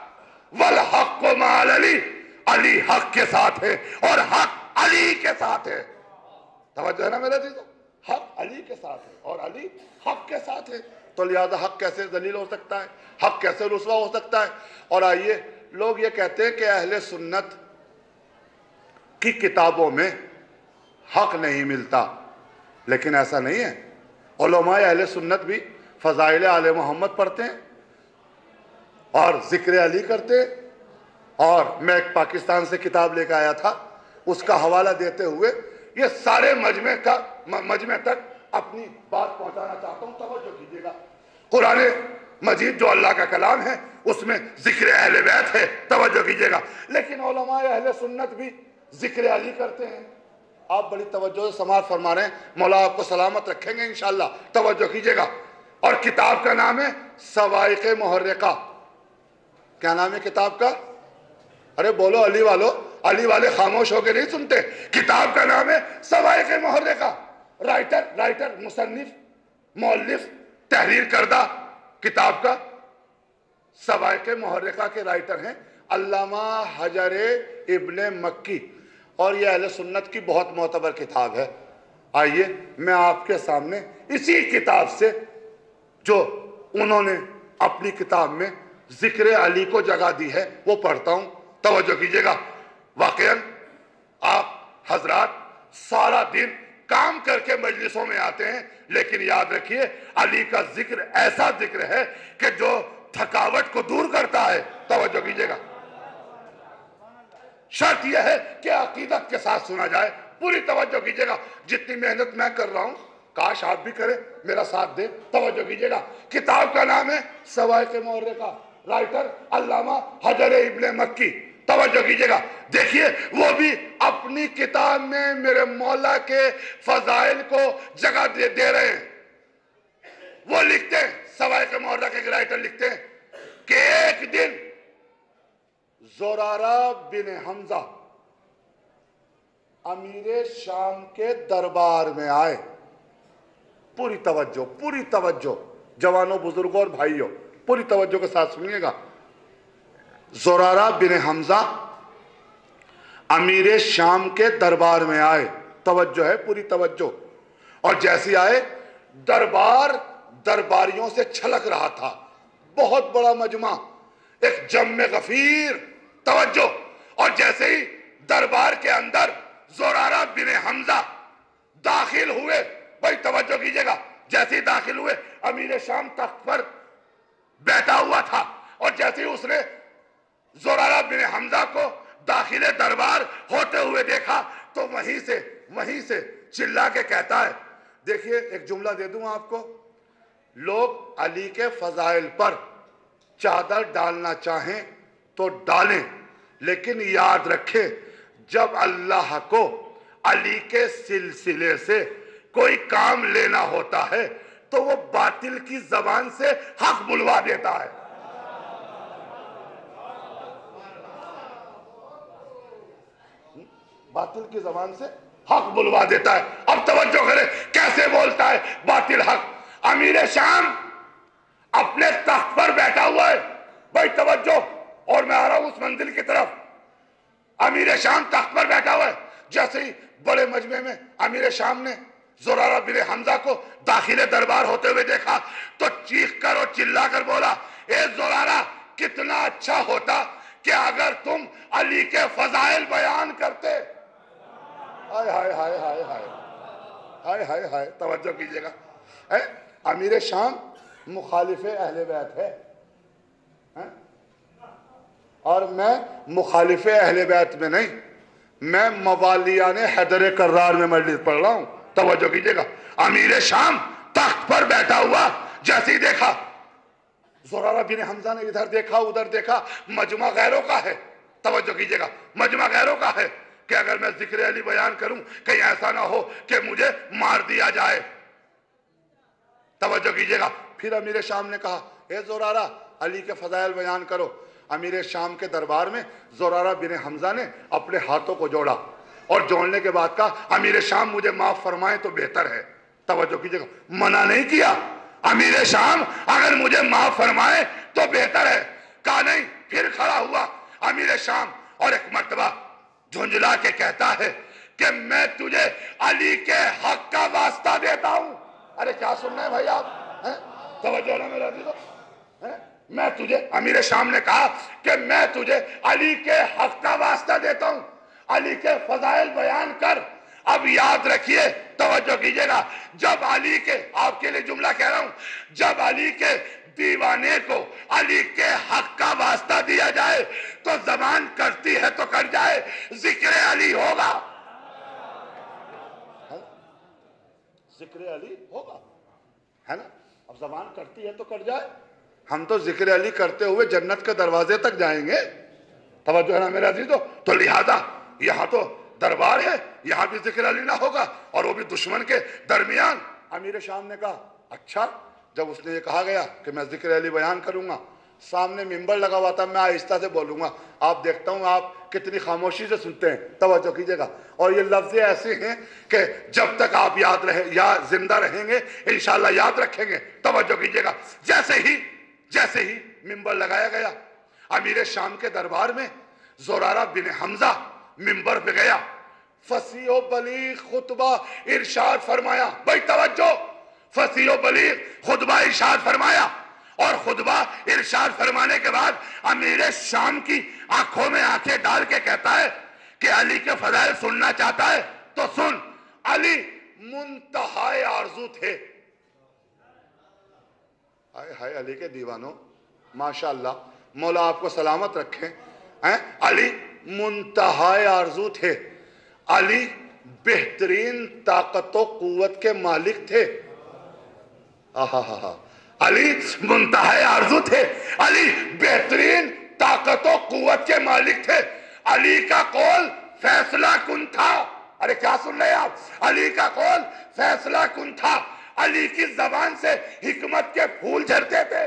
والحق مع علی، علی حق کے ساتھ ہے اور حق علی کے ساتھ ہے۔ توجہ ہے نا میرا چیزوں، حق علی کے ساتھ ہے اور علی حق کے ساتھ ہے، تو لہذا حق کیسے ذلیل ہو سکتا ہے، حق کیسے رسوا ہو سکتا ہے؟ اور آئیے، لوگ یہ کہتے ہیں کہ اہل سنت کی کتابوں میں حق نہیں ملتا، لیکن ایسا نہیں ہے۔ علماء اہل سنت بھی فضائل آل محمد پڑھتے ہیں اور ذکر علی کرتے ہیں، اور میں ایک پاکستان سے کتاب لے کے آیا تھا، اس کا حوالہ دیتے ہوئے یہ سارے مجمع کا مجمع تک اپنی بات پہنچانا چاہتا ہوں، توجہ کیجیے گا۔ قرآن مجید جو اللہ کا کلام ہے اس میں ذکر اہل بیت ہے، توجہ کیجیے گا، لیکن علماء اہل سنت بھی ذکر علی کرتے ہیں۔ آپ بڑی توجہ سے سماعت فرما رہے ہیں، مولا آپ کو سلامت رکھیں گے انشاءاللہ، توجہ کیجیے گا۔ اور کتاب کا نام ہے صواعق محرقہ۔ کیا نام ہے کتاب کا؟ ارے بولو علی والو، علی والے خاموش ہو کے نہیں سنتے۔ کتاب کا نام ہے صواعق محرقہ۔ رائٹر رائٹر مصنف مؤلف تحریر کردہ کتاب کا صواعق محرقہ کے رائٹر ہیں علامہ حجر ابن مکی، اور یہ اہل سنت کی بہت معتبر کتاب ہے۔ آئیے میں آپ کے سامنے اسی کتاب سے جو انہوں نے اپنی کتاب میں ذکر علی کو جگہ دی ہے وہ پڑھتا ہوں، توجہ کیجیے گا۔ واقعاً آپ حضرات سارا دن کام کر کے مجلسوں میں آتے ہیں، لیکن یاد رکھیے علی کا ذکر ایسا ذکر ہے کہ جو تھکاوٹ کو دور کرتا ہے، توجہ کیجیے گا۔ شرط یہ ہے کہ عقیدت کے ساتھ سنا جائے، پوری توجہ کیجیے گا۔ جتنی محنت میں کر رہا ہوں کاش آپ بھی کریں، میرا ساتھ دیں، توجہ کیجیے گا۔ کتاب کا نام ہے صواعق محرقہ، رائٹر علامہ حجر ابن مکی، توجہ کیجیے گا۔ دیکھیے وہ بھی اپنی کتاب میں میرے مولا کے فضائل کو جگہ دے, دے رہے ہیں۔ وہ لکھتے ہیں، صواعق محرقہ کے رائٹر لکھتے ہیں کہ ایک دن زرارہ بن حمزہ امیر شام کے دربار میں آئے۔ پوری توجہ پوری توجہ جوانوں بزرگوں اور بھائیوں، پوری توجہ کے ساتھ سنیے گا۔ زرارہ بن حمزہ امیر شام کے دربار میں آئے، توجہ ہے پوری توجہ، اور جیسے آئے دربار درباریوں سے چھلک رہا تھا، بہت بڑا مجمع، ایک جم غفیر، توجہ، اور جیسے ہی دربار کے اندر زرارہ بن حمزہ داخل ہوئے، بھائی توجہ کیجئے گا، جیسے ہی داخل ہوئے امیر شام تخت پر بیٹھا ہوا تھا، اور جیسے ہی اس نے زرارہ بن حمزہ کو داخل دربار ہوتے ہوئے دیکھا تو وہیں سے وہیں سے چلا کے کہتا ہے، دیکھیے ایک جملہ دے دوں آپ کو، لوگ علی کے فضائل پر چادر ڈالنا چاہیں تو ڈالیں، لیکن یاد رکھیں جب اللہ کو علی کے سلسلے سے کوئی کام لینا ہوتا ہے تو وہ باطل کی زبان سے حق بلوا دیتا ہے۔ باطل کی زبان سے حق بلوا دیتا ہے۔ اب توجہ کریں کیسے بولتا ہے باطل حق۔ امیر شام اپنے تخت پر بیٹھا ہوا ہے، بھائی توجہ، اور میں آ رہا ہوں اس منزل کی طرف۔ امیر شام تخت پر بیٹھا ہوا ہے، جیسے ہی بڑے مجمع میں امیر شام نے زرارہ بن حمزہ کو داخل دربار ہوتے ہوئے دیکھا تو چیخ کر اور چلا کر بولا، اے زرارہ کتنا اچھا ہوتا کہ اگر تم علی کے فضائل بیان کرتے۔ ہائے ہائے ہائے ہائے ہائے ہائے ہائے ہائے توجہ کیجئے گا۔ امیر شام مخالف اہل بیت ہے، اور میں مخالف اہل بیت میں نہیں، میں موالیان حیدر کرار میں مجلس پڑھ رہا ہوں، توجہ کیجئے گا۔ امیر شام تخت پر بیٹھا ہوا، جیسے ہی دیکھا زرارہ بن حمزہ نے ادھر دیکھا ادھر دیکھا، مجمع غیروں کا ہے، توجہ کیجئے گا، مجمع غیروں کا ہے کہ اگر میں ذکر علی بیان کروں کہیں ایسا نہ ہو کہ مجھے مار دیا جائے، توجہ کیجئے گا۔ پھر امیر شام نے کہا، اے زرارہ علی کے فضائل بیان کرو۔ امیر شام کے دربار میں زرارہ بن حمزہ نے اپنے ہاتھوں کو جوڑا، اور جوڑنے کے بعد کہا، امیر شام مجھے معاف فرمائیں تو بہتر ہے، توجہ کیجئے گا، منع نہیں کیا، امیر شام اگر مجھے معاف فرمائیں تو بہتر ہے، کہا نہیں، پھر کھڑا ہوا امیر شام اور ایک مرتبہ جھنجلا کے کہتا ہے کہ میں تجھے علی کے حق کا واسطہ دیتا ہوں. ارے کیا سن رہے ہیں بھائی آپ؟ توجہ نہ میرا دیدو. میں تجھے، امیر شام نے کہا کہ میں تجھے علی کے حق کا واسطہ دیتا ہوں، علی کے فضائل بیان کر. اب یاد رکھیے، توجہ کیجئے گا، جب علی کے، آپ کے لیے جملہ کہہ رہا ہوں، جب علی کے دیوانے کو علی کے حق کا واسطہ دیا جائے تو زبان کرتی ہے تو کر جائے، ذکر علی ہوگا. ذکر علی ہوگا، ہے نا؟ اب زبان کرتی ہے تو کر جائے. ہم تو ذکر علی کرتے ہوئے جنت کے دروازے تک جائیں گے. توجہ ہے نا میرے عزیزو؟ تو لہذا یہاں تو دربار ہے، یہاں بھی ذکر علی نہ ہوگا، اور وہ بھی دشمن کے درمیان. امیر شام نے کہا اچھا. جب اس نے یہ کہا گیا کہ میں ذکر علی بیان کروں گا، سامنے ممبر لگا ہوا تھا، میں آہستہ سے بولوں گا. آپ دیکھتا ہوں آپ کتنی خاموشی سے سنتے ہیں. توجہ کیجئے گا. اور یہ لفظ ایسے ہیں کہ جب تک آپ یاد رہے یا زندہ رہیں گے انشاءاللہ یاد رکھیں گے. توجہ کیجئے گا. جیسے ہی جیسے ہی ممبر لگایا گیا امیر شام کے دربار میں، زرارہ بن حمزہ ممبر پہ گیا، فصیح و بلیغ خطبہ ارشاد فرمایا. بھائی توجہ، فصیح و بلیغ خطبہ ارشاد فرمایا، اور خطبہ ارشاد فرمانے کے بعد امیر شام کی آنکھوں میں آنکھیں ڈال کے کہتا ہے کہ علی کے فضائل سننا چاہتا ہے تو سن. علی منتہائے آرزو تھے. ہائے ہائے علی کے دیوانوں، ماشاءاللہ، مولا آپ کو سلامت رکھیں. علی منتہائے آرزو تھے، علی بہترین طاقت و قوت کے مالک تھے. آہا ہا ہا علی منتہائے آرزو تھے، علی بہترین طاقت و قوت کے مالک تھے. علی کا قول فیصلہ کن تھا. ارے کیا سن رہے آپ؟ علی کا قول فیصلہ کن تھا. علی کی زبان سے حکمت کے پھول جھڑتے تھے.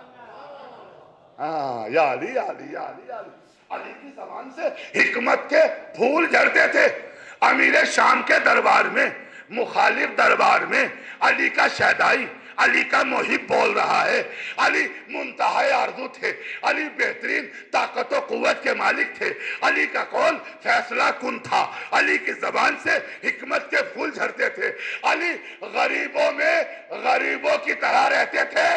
ہاں یا علی یا علی یا علی یا علی. علی کی زبان سے حکمت کے پھول جھڑتے تھے. امیر شام کے دربار میں، مخالف دربار میں، علی کا شیدائی، علی کا محب بول رہا ہے. علی منتہائے آرزو تھے، علی بہترین طاقت و قوت کے مالک تھے، علی کا قول فیصلہ کن تھا، علی کی زبان سے حکمت کے پھول جھڑتے تھے. علی غریبوں میں غریبوں کی طرح رہتے تھے.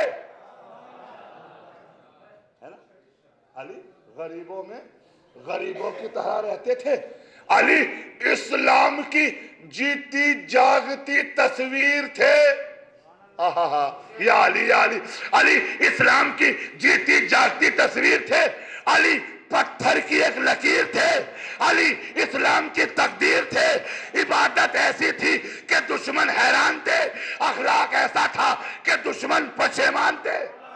علی غریبوں میں غریبوں کی طرح رہتے تھے. علی اسلام کی جیتی جاگتی تصویر تھے. یا علی یا علی. علی اسلام کی جیتی جاگتی تصویر تھے. علی پتھر کی ایک لکیر تھے. علی اسلام کی تقدیر تھے. عبادت ایسی تھی کہ دشمن حیران تھے، اخلاق ایسا تھا کہ دشمن پشیمان تھے.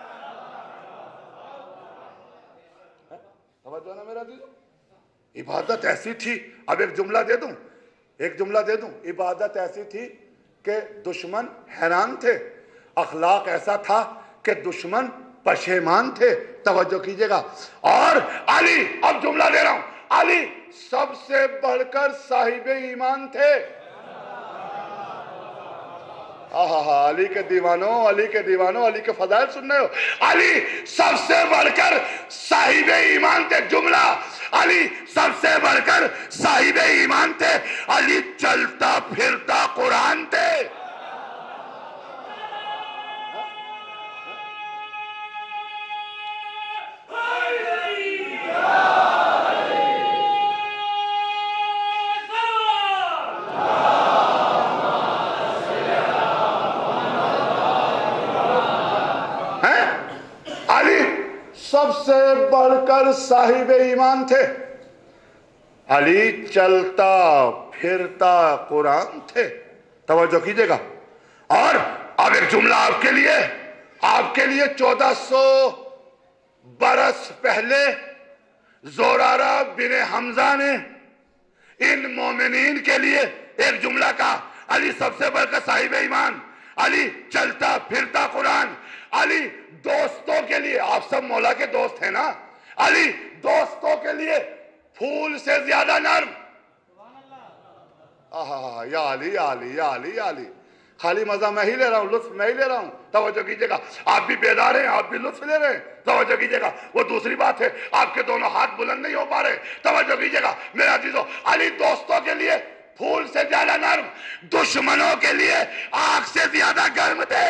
توجہ نا میرا دیدو؟ عبادت ایسی تھی. اب ایک جملہ دے دوں، ایک جملہ دے دوں. عبادت ایسی تھی کہ دشمن حیران تھے، اخلاق ایسا تھا کہ دشمن پشیمان تھے. توجہ کیجئے گا. اور علی، اب جملہ دے رہا ہوں، علی سب سے بڑھ کر صاحب ایمان تھے. آہا علی کے دیوانوں، علی کے دیوانوں، علی کے فضائل سن رہے ہو؟ علی سب سے بڑھ کر صاحب ایمان تھے. جملہ، علی سب سے بڑھ کر صاحب ایمان تھے. علی چلتا پھرتا قرآن تھے. سب سے بڑھ کر صاحب ایمان تھے. علی چلتا پھرتا قرآن تھے. توجہ کیجئے گا. اور اب ایک جملہ آپ کے لیے، آپ کے لیے چودہ سو برس پہلے زرارہ بن حمزہ نے ان مومنین کے لیے ایک جملہ کہا. علی سب سے بڑھ کر صاحب ایمان، علی چلتا پھرتا قرآن. علی دوستوں کے لیے، آپ سب مولا کے دوست ہیں نا، علی دوستوں کے لیے پھول سے زیادہ نرم. آہا یا علی یا علی یا علی یا علی. خالی مزہ میں ہی لے رہا ہوں، لطف میں ہی لے رہا ہوں، توجہ کیجئے گا، آپ بھی بیدار ہیں، آپ بھی لطف لے رہے ہیں، توجہ کیجئے گا۔ وہ دوسری بات ہے، آپ کے دونوں ہاتھ بلند نہیں ہو پا رہے، توجہ کیجئے گا میرا عزیزو۔ علی دوستوں کے لیے پھول سے زیادہ نرم، دشمنوں کے لیے آگ سے زیادہ گرم تھے۔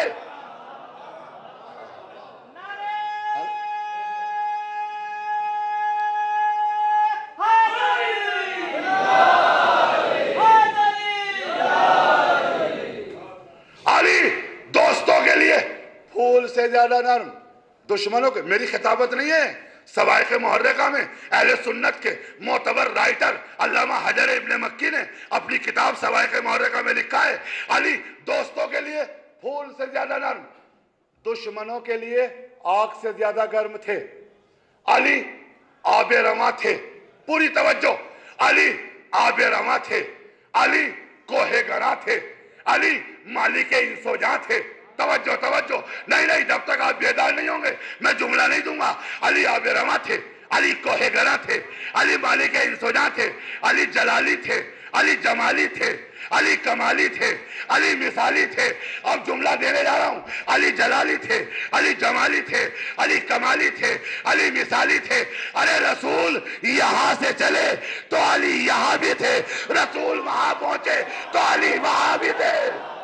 علی دوستوں کے لیے پھول سے زیادہ نرم، دشمنوں کے، میری خطابت نہیں ہے، سوائق محرقہ میں اہل سنت کے معتبر رائٹر علامہ حجر ابن مکی نے اپنی کتاب سوائق محرقہ میں لکھا ہے، علی دوستوں کے لیے پھول سے زیادہ نرم، دشمنوں کے لیے آگ سے زیادہ گرم تھے۔ علی آب رواں تھے، پوری توجہ، علی آب رواں تھے، علی کوہ گراں تھے، علی مالک انس و جاں تھے۔ توجہ توجہ، نہیں نہیں، جب تک آپ بیدار نہیں ہوں گے میں جملہ نہیں دوں گا۔ علی آب رواں تھے، علی کوہ گراں تھے، علی مالک انس و جاں تھے، علی جلالی تھے، علی جمالی تھے، علی کمالی تھے، علی مثالی تھے۔ اب جملہ دینے جا رہا ہوں، علی جلالی تھے، علی جمالی تھے، علی کمالی تھے، علی مثالی تھے۔ ارے رسول یہاں سے چلے تو علی یہاں بھی تھے، رسول وہاں پہنچے تو علی وہاں بھی تھے۔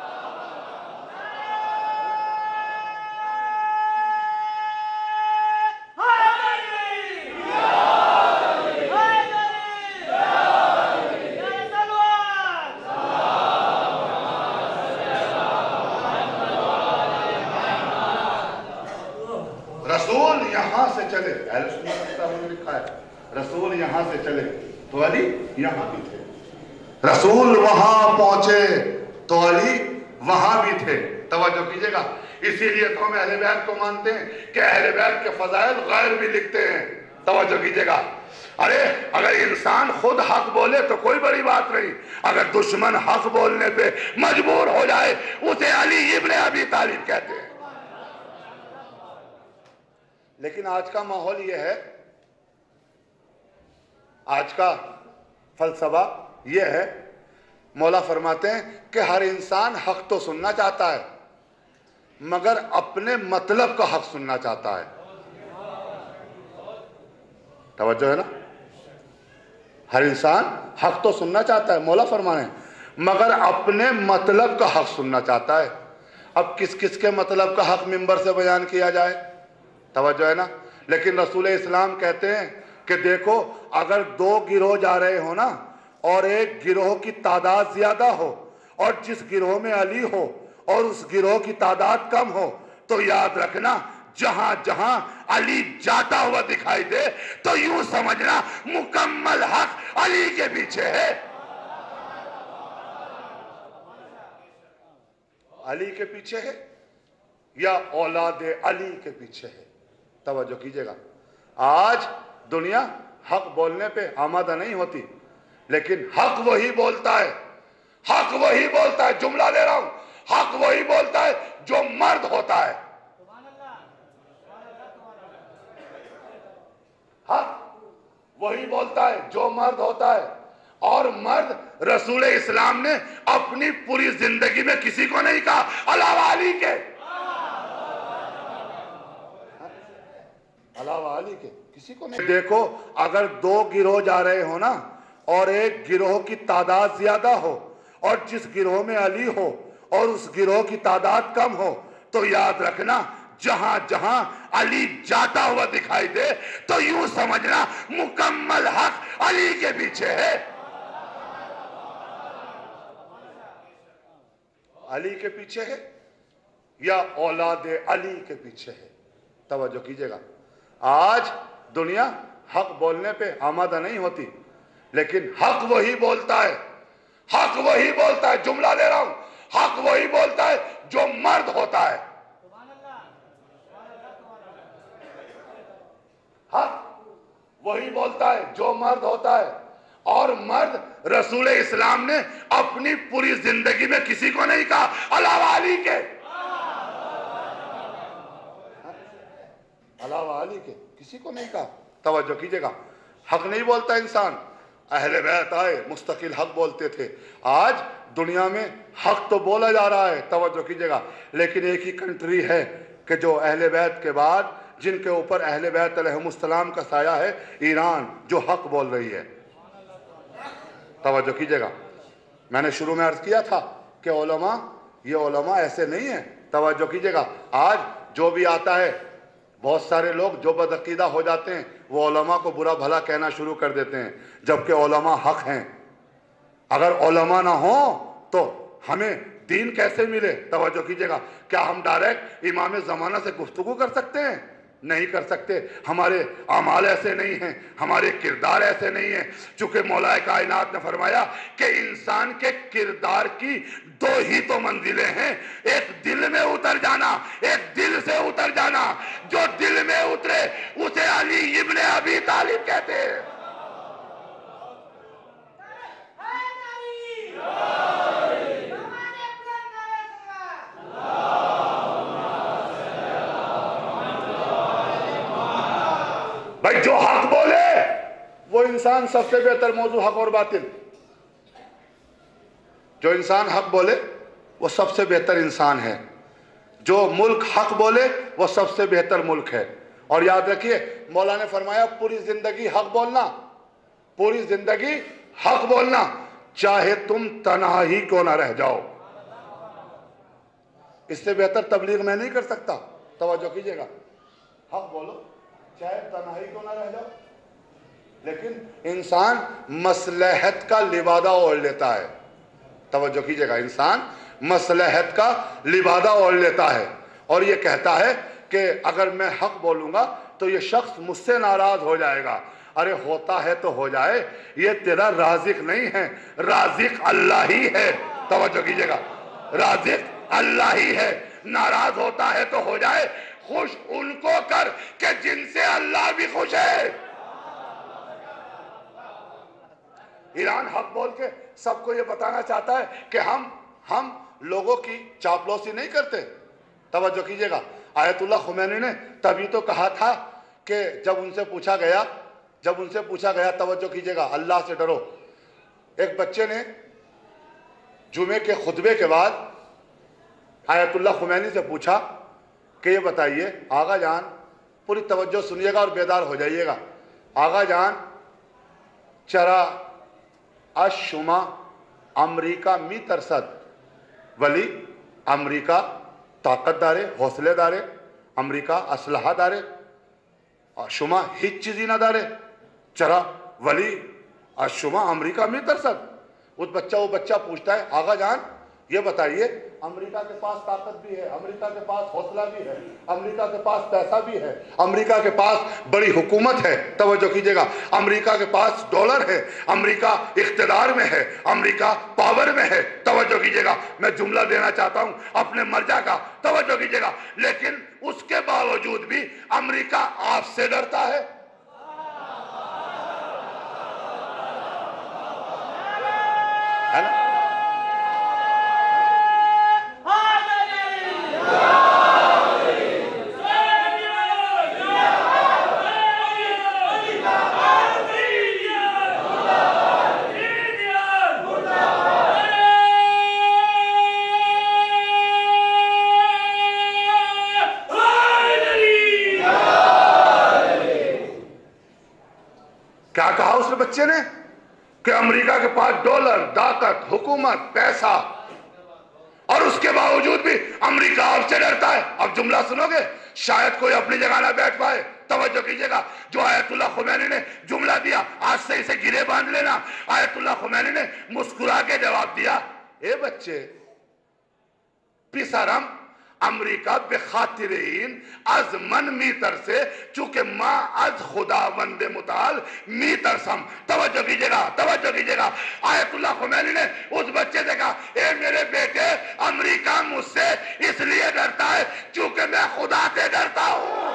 رسول یہاں سے چلے، اہل سنت کتابوں میں لکھا ہے، رسول یہاں سے چلے تو علی یہاں بھی تھے، رسول وہاں پہنچے تو علی وہاں بھی تھے۔ توجہ کیجئے گا، اسی لیے تو ہم اہل بیت کو مانتے ہیں کہ اہل بیت کے فضائل غیر بھی لکھتے ہیں۔ توجہ کیجئے گا، ارے اگر انسان خود حق بولے تو کوئی بڑی بات نہیں، اگر دشمن حق بولنے پہ مجبور ہو جائے اسے علی ابن ابی طالب کہتے ہیں۔ لیکن آج کا ماحول یہ ہے، آج کا فلسفہ یہ ہے، مولا فرماتے ہیں کہ ہر انسان حق تو سننا چاہتا ہے مگر اپنے مطلب کا حق سننا چاہتا ہے۔ توجہ ہے نا، ہر انسان حق تو سننا چاہتا ہے، مولا فرمانے مگر اپنے مطلب کا حق سننا چاہتا ہے۔ اب کس کس کے مطلب کا حق منبر سے بیان کیا جائے، توجہ ہے نا۔ لیکن رسول اسلام کہتے ہیں کہ دیکھو اگر دو گروہ جا رہے ہو نا اور ایک گروہ کی تعداد زیادہ ہو اور جس گروہ میں علی ہو اور اس گروہ کی تعداد کم ہو تو یاد رکھنا جہاں جہاں علی جاتا ہوا دکھائی دے تو یوں سمجھنا مکمل حق علی کے پیچھے ہے، علی کے پیچھے ہے یا اولاد علی کے پیچھے ہے۔ توجہ کیجئے گا، آج دنیا حق بولنے پہ آمادہ نہیں ہوتی، لیکن حق وہی بولتا ہے، حق وہی بولتا ہے، جملہ لے رہا ہوں، حق وہی بولتا ہے جو مرد ہوتا ہے، حق وہی بولتا ہے جو مرد ہوتا ہے، اور مرد رسول اسلام نے اپنی پوری زندگی میں کسی کو نہیں کہا علاوہ علی کے، علاوہ علی کے کسی کو نہیں۔ دیکھو اگر دو گروہ جا رہے ہو نا اور ایک گروہ کی تعداد زیادہ ہو اور جس گروہ میں علی ہو اور اس گروہ کی تعداد کم ہو تو یاد رکھنا جہاں جہاں علی جاتا ہوا دکھائی دے تو یوں سمجھنا مکمل حق علی کے پیچھے ہے، علی کے پیچھے ہے یا اولاد علی کے پیچھے ہے۔ توجہ کیجئے گا، آج دنیا حق بولنے پہ آمادہ نہیں ہوتی، لیکن حق وہی بولتا ہے، حق وہی بولتا ہے، جملہ لے رہا ہوں، حق وہی بولتا ہے جو مرد ہوتا ہے، حق وہی بولتا ہے جو مرد ہوتا ہے، اور مرد رسول اسلام نے اپنی پوری زندگی میں کسی کو نہیں کہا علاوہ علی کے، علاوہ علی کے کسی کو نہیں کہا۔ توجہ کیجئے گا، حق نہیں بولتا انسان، اہل بیت آئے مستقل حق بولتے تھے. آج دنیا میں حق تو بولا جا رہا ہے, توجہ کیجئے گا, لیکن ایک ہی کنٹری ہے کہ جو اہل بیت کے بعد جن کے اوپر اہل بیت علیہم السلام کا سایہ ہے, ایران, جو حق بول رہی ہے. توجہ کیجئے گا, میں نے شروع میں عرض کیا تھا کہ علماء, یہ علماء ایسے نہیں ہیں. توجہ کیجئے گا, آج جو بھی آتا ہے, بہت سارے لوگ جو بدعقیدہ ہو جاتے ہیں وہ علماء کو برا بھلا کہنا شروع کر دیتے ہیں, جبکہ علماء حق ہیں. اگر علماء نہ ہوں تو ہمیں دین کیسے ملے؟ توجہ کیجئے گا, کیا ہم ڈائریکٹ امام زمانہ سے گفتگو کر سکتے ہیں؟ نہیں کر سکتے. ہمارے اعمال ایسے نہیں ہیں, ہمارے کردار ایسے نہیں ہیں. چونکہ مولا کائنات نے فرمایا کہ انسان کے کردار کی دو ہی تو منزلیں ہیں, ایک دل میں اتر جانا, ایک دل سے اتر جانا. جو دل میں اترے اسے علی ابن ابی طالب کہتے ہیں. بھائی جو حق بولے وہ انسان سب سے بہتر موضوع حق اور باطل. جو انسان حق بولے وہ سب سے بہتر انسان ہے. جو ملک حق بولے وہ سب سے بہتر ملک ہے. اور یاد رکھیے, مولا نے فرمایا پوری زندگی حق بولنا, پوری زندگی حق بولنا, چاہے تم تنہا ہی کیوں نہ رہ جاؤ. اس سے بہتر تبلیغ میں نہیں کر سکتا. توجہ کیجئے گا, حق بولو چاہے تنہائی کو نہ رہ جاؤ. لیکن انسان مصلحت کا لبادہ اوڑھ لیتا ہے. توجہ کیجئے گا, انسان مصلحت کا لبادہ اوڑھ لیتا ہے اور یہ کہتا ہے کہ اگر میں حق بولوں گا تو یہ شخص مجھ سے ناراض ہو جائے گا. ارے ہوتا ہے تو ہو جائے, یہ تیرا رازق نہیں ہے, رازق اللہ ہی ہے. توجہ کیجئے گا, رازق اللہ ہی ہے. ناراض ہوتا ہے تو ہو جائے, خوش ان کو کر کہ جن سے اللہ بھی خوش ہے. ایران حق بول کے سب کو یہ بتانا چاہتا ہے کہ ہم ہم لوگوں کی چاپلوسی نہیں کرتے. توجہ کیجئے گا, آیت اللہ خمینی نے تبھی تو کہا تھا کہ جب ان سے پوچھا گیا جب ان سے پوچھا گیا توجہ کیجئے گا, اللہ سے ڈرو. ایک بچے نے جمعے کے خطبے کے بعد آیت اللہ خمینی سے پوچھا کہ یہ بتائیے آغا جان, پوری توجہ سنیے گا اور بیدار ہو جائیے گا, آغا جان چرا اشما امریکہ می ترسد, ولی امریکہ طاقت دارے, حوصلے دارے, امریکہ اسلحہ دارے, شما ہیچ چیزی نہ دارے, چرا ولی اشما امریکہ می ترسد. اس بچہ وہ بچہ پوچھتا ہے آغا جان یہ بتائیے امریکہ کے پاس طاقت بھی ہے, امریکہ کے پاس حوصلہ بھی ہے, امریکہ کے پاس پیسہ بھی ہے, امریکہ کے پاس بڑی حکومت ہے. توجہ کیجئے گا, امریکہ کے پاس ڈالر ہے, امریکہ اقتدار میں ہے, امریکہ پاور میں ہے. توجہ کیجئے گا, میں جملہ دینا چاہتا ہوں اپنے مرجع کا, توجہ کیجئے گا, لیکن اس کے باوجود بھی امریکہ آپ سے ڈرتا ہے. ہے نا؟ کیا کہا اس نے بچے نے کہ امریکہ کے پاس ڈالر, طاقت, حکومت, پیسہ, اور اس کے باوجود بھی امریکہ آپ سے ڈرتا ہے. اب جملہ سنو گے شاید کوئی اپنی جگہ نہ بیٹھ پائے. توجہ کیجئے گا, جو آیت اللہ خمینی نے جملہ دیا آج سے اسے گرے باندھ لینا. آیت اللہ خمینی نے مسکرا کے جواب دیا, اے بچے پسرم امریکہ بے خاطرین از من میتر سے, چونکہ ماں از خدا وند متعال میتر سم. توجہ کیجئے گا, توجہ کیجئے گا, آیت اللہ خمینی نے اس بچے سے کہا اے میرے بیٹے امریکہ مجھ سے اس لیے ڈرتا ہے چونکہ میں خدا سے ڈرتا ہوں.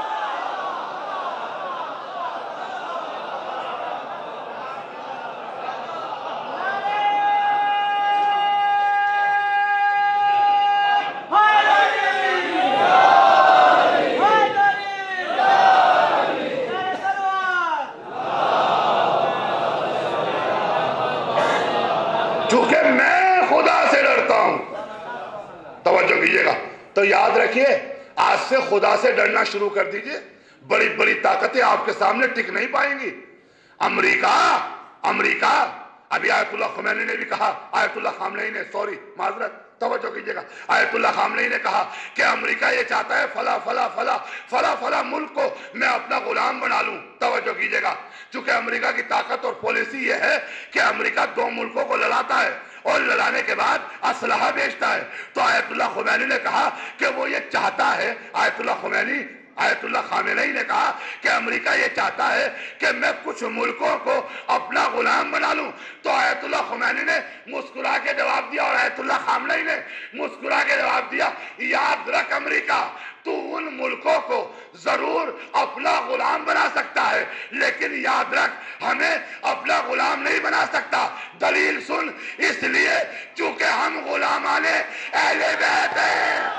ہوں. توجہ کیجیے گا. تو یاد رکھیے آج سے خدا سے ڈرنا شروع کر دیجئے. بڑی بڑی طاقتیں آپ کے سامنے ٹک نہیں پائیں گی. امریکہ امریکہ ابھی آیت اللہ خمینی نے بھی کہا, آیت اللہ خامنئی نے, سوری معذرت, توجہ کیجیے گا, آیت اللہ خامنئی نے کہا کہ امریکہ یہ چاہتا ہے فلا فلا فلا فلا فلا ملک کو میں اپنا غلام بنا لوں. توجہ کیجیے گا, چونکہ امریکہ کی طاقت اور پالیسی یہ ہے کہ امریکہ دو ملکوں کو لڑاتا ہے اور لڑانے کے بعد اسلحہ بیچتا ہے. تو آیت اللہ خمینی نے کہا کہ وہ یہ چاہتا ہے, آیت اللہ خمینی آیت اللہ خامنئی نے کہا کہ امریکہ یہ چاہتا ہے کہ میں کچھ ملکوں کو اپنا غلام بنا لوں. تو آیت اللہ خمینی نے مسکرا کے جواب دیا اور آیت اللہ خامنئی نے مسکرا کے جواب دیا, یاد رکھ امریکہ, تو ان ملکوں کو ضرور اپنا غلام بنا سکتا ہے لیکن یاد رکھ ہمیں اپنا غلام نہیں بنا سکتا. دلیل سن, اس لیے چونکہ ہم غلامان اہل بیت ہیں.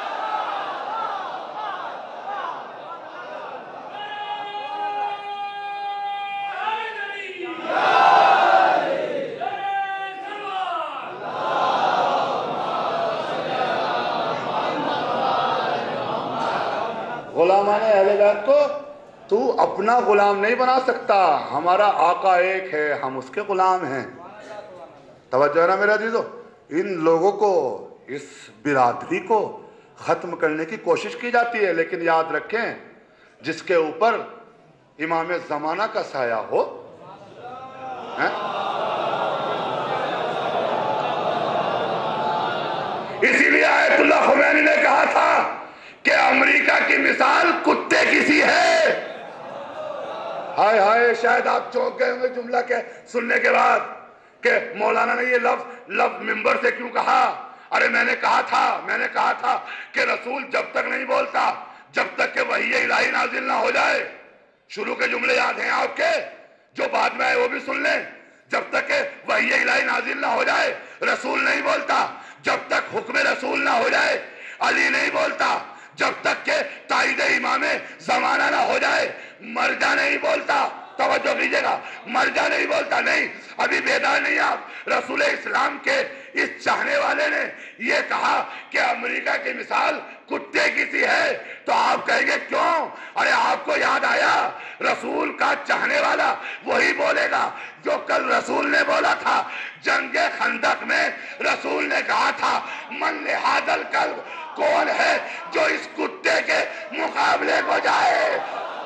غلامان اہل بیت کو تو اپنا غلام نہیں بنا سکتا. ہمارا آقا ایک ہے, ہم اس کے غلام ہیں. توجہ ہے نا میرے عزیزو. ان لوگوں کو, اس برادری کو ختم کرنے کی کوشش کی جاتی ہے, لیکن یاد رکھیں جس کے اوپر امام زمانہ کا سایہ ہو, اسی لیے آیت اللہ خمینی نے کہا تھا کہ امریکہ کی مثال کتے کی سی ہے. ہائے ہائے, شاید آپ چونک گئے ہوں گے جملہ کے سننے کے بعد کہ مولانا نے یہ لفظ لفظ ممبر سے کیوں کہا. ارے میں نے کہا تھا میں نے کہا تھا کہ رسول جب تک نہیں بولتا جب تک کہ وحی الہی نازل نہ ہو جائے. شروع کے جملے یاد ہیں آپ کے, جو بعد میں آئے وہ بھی سن لیں. جب تک کہ وحی الہی نازل نہ ہو جائے رسول نہیں بولتا. جب تک حکم رسول نہ ہو جائے علی نہیں بولتا. جب تک کہ تائید امام زمانہ نہ ہو جائے مرجع نہیں بولتا. توجہ کیجیے گا, مرجع نہیں بولتا. نہیں, ابھی بیدار نہیں آپ. رسول اسلام کے اس چاہنے والے نے یہ کہا کہ امریکہ کی مثال کتے کی سی ہے. تو آپ کہیں گے کیوں؟ ارے آپ کو یاد آیا رسول کا چاہنے والا وہی بولے گا جو کل رسول نے بولا تھا. جنگ خندق میں رسول نے کہا تھا من لہذا الکلب, کون ہے جو اس کتے کے مقابلے کو جائے.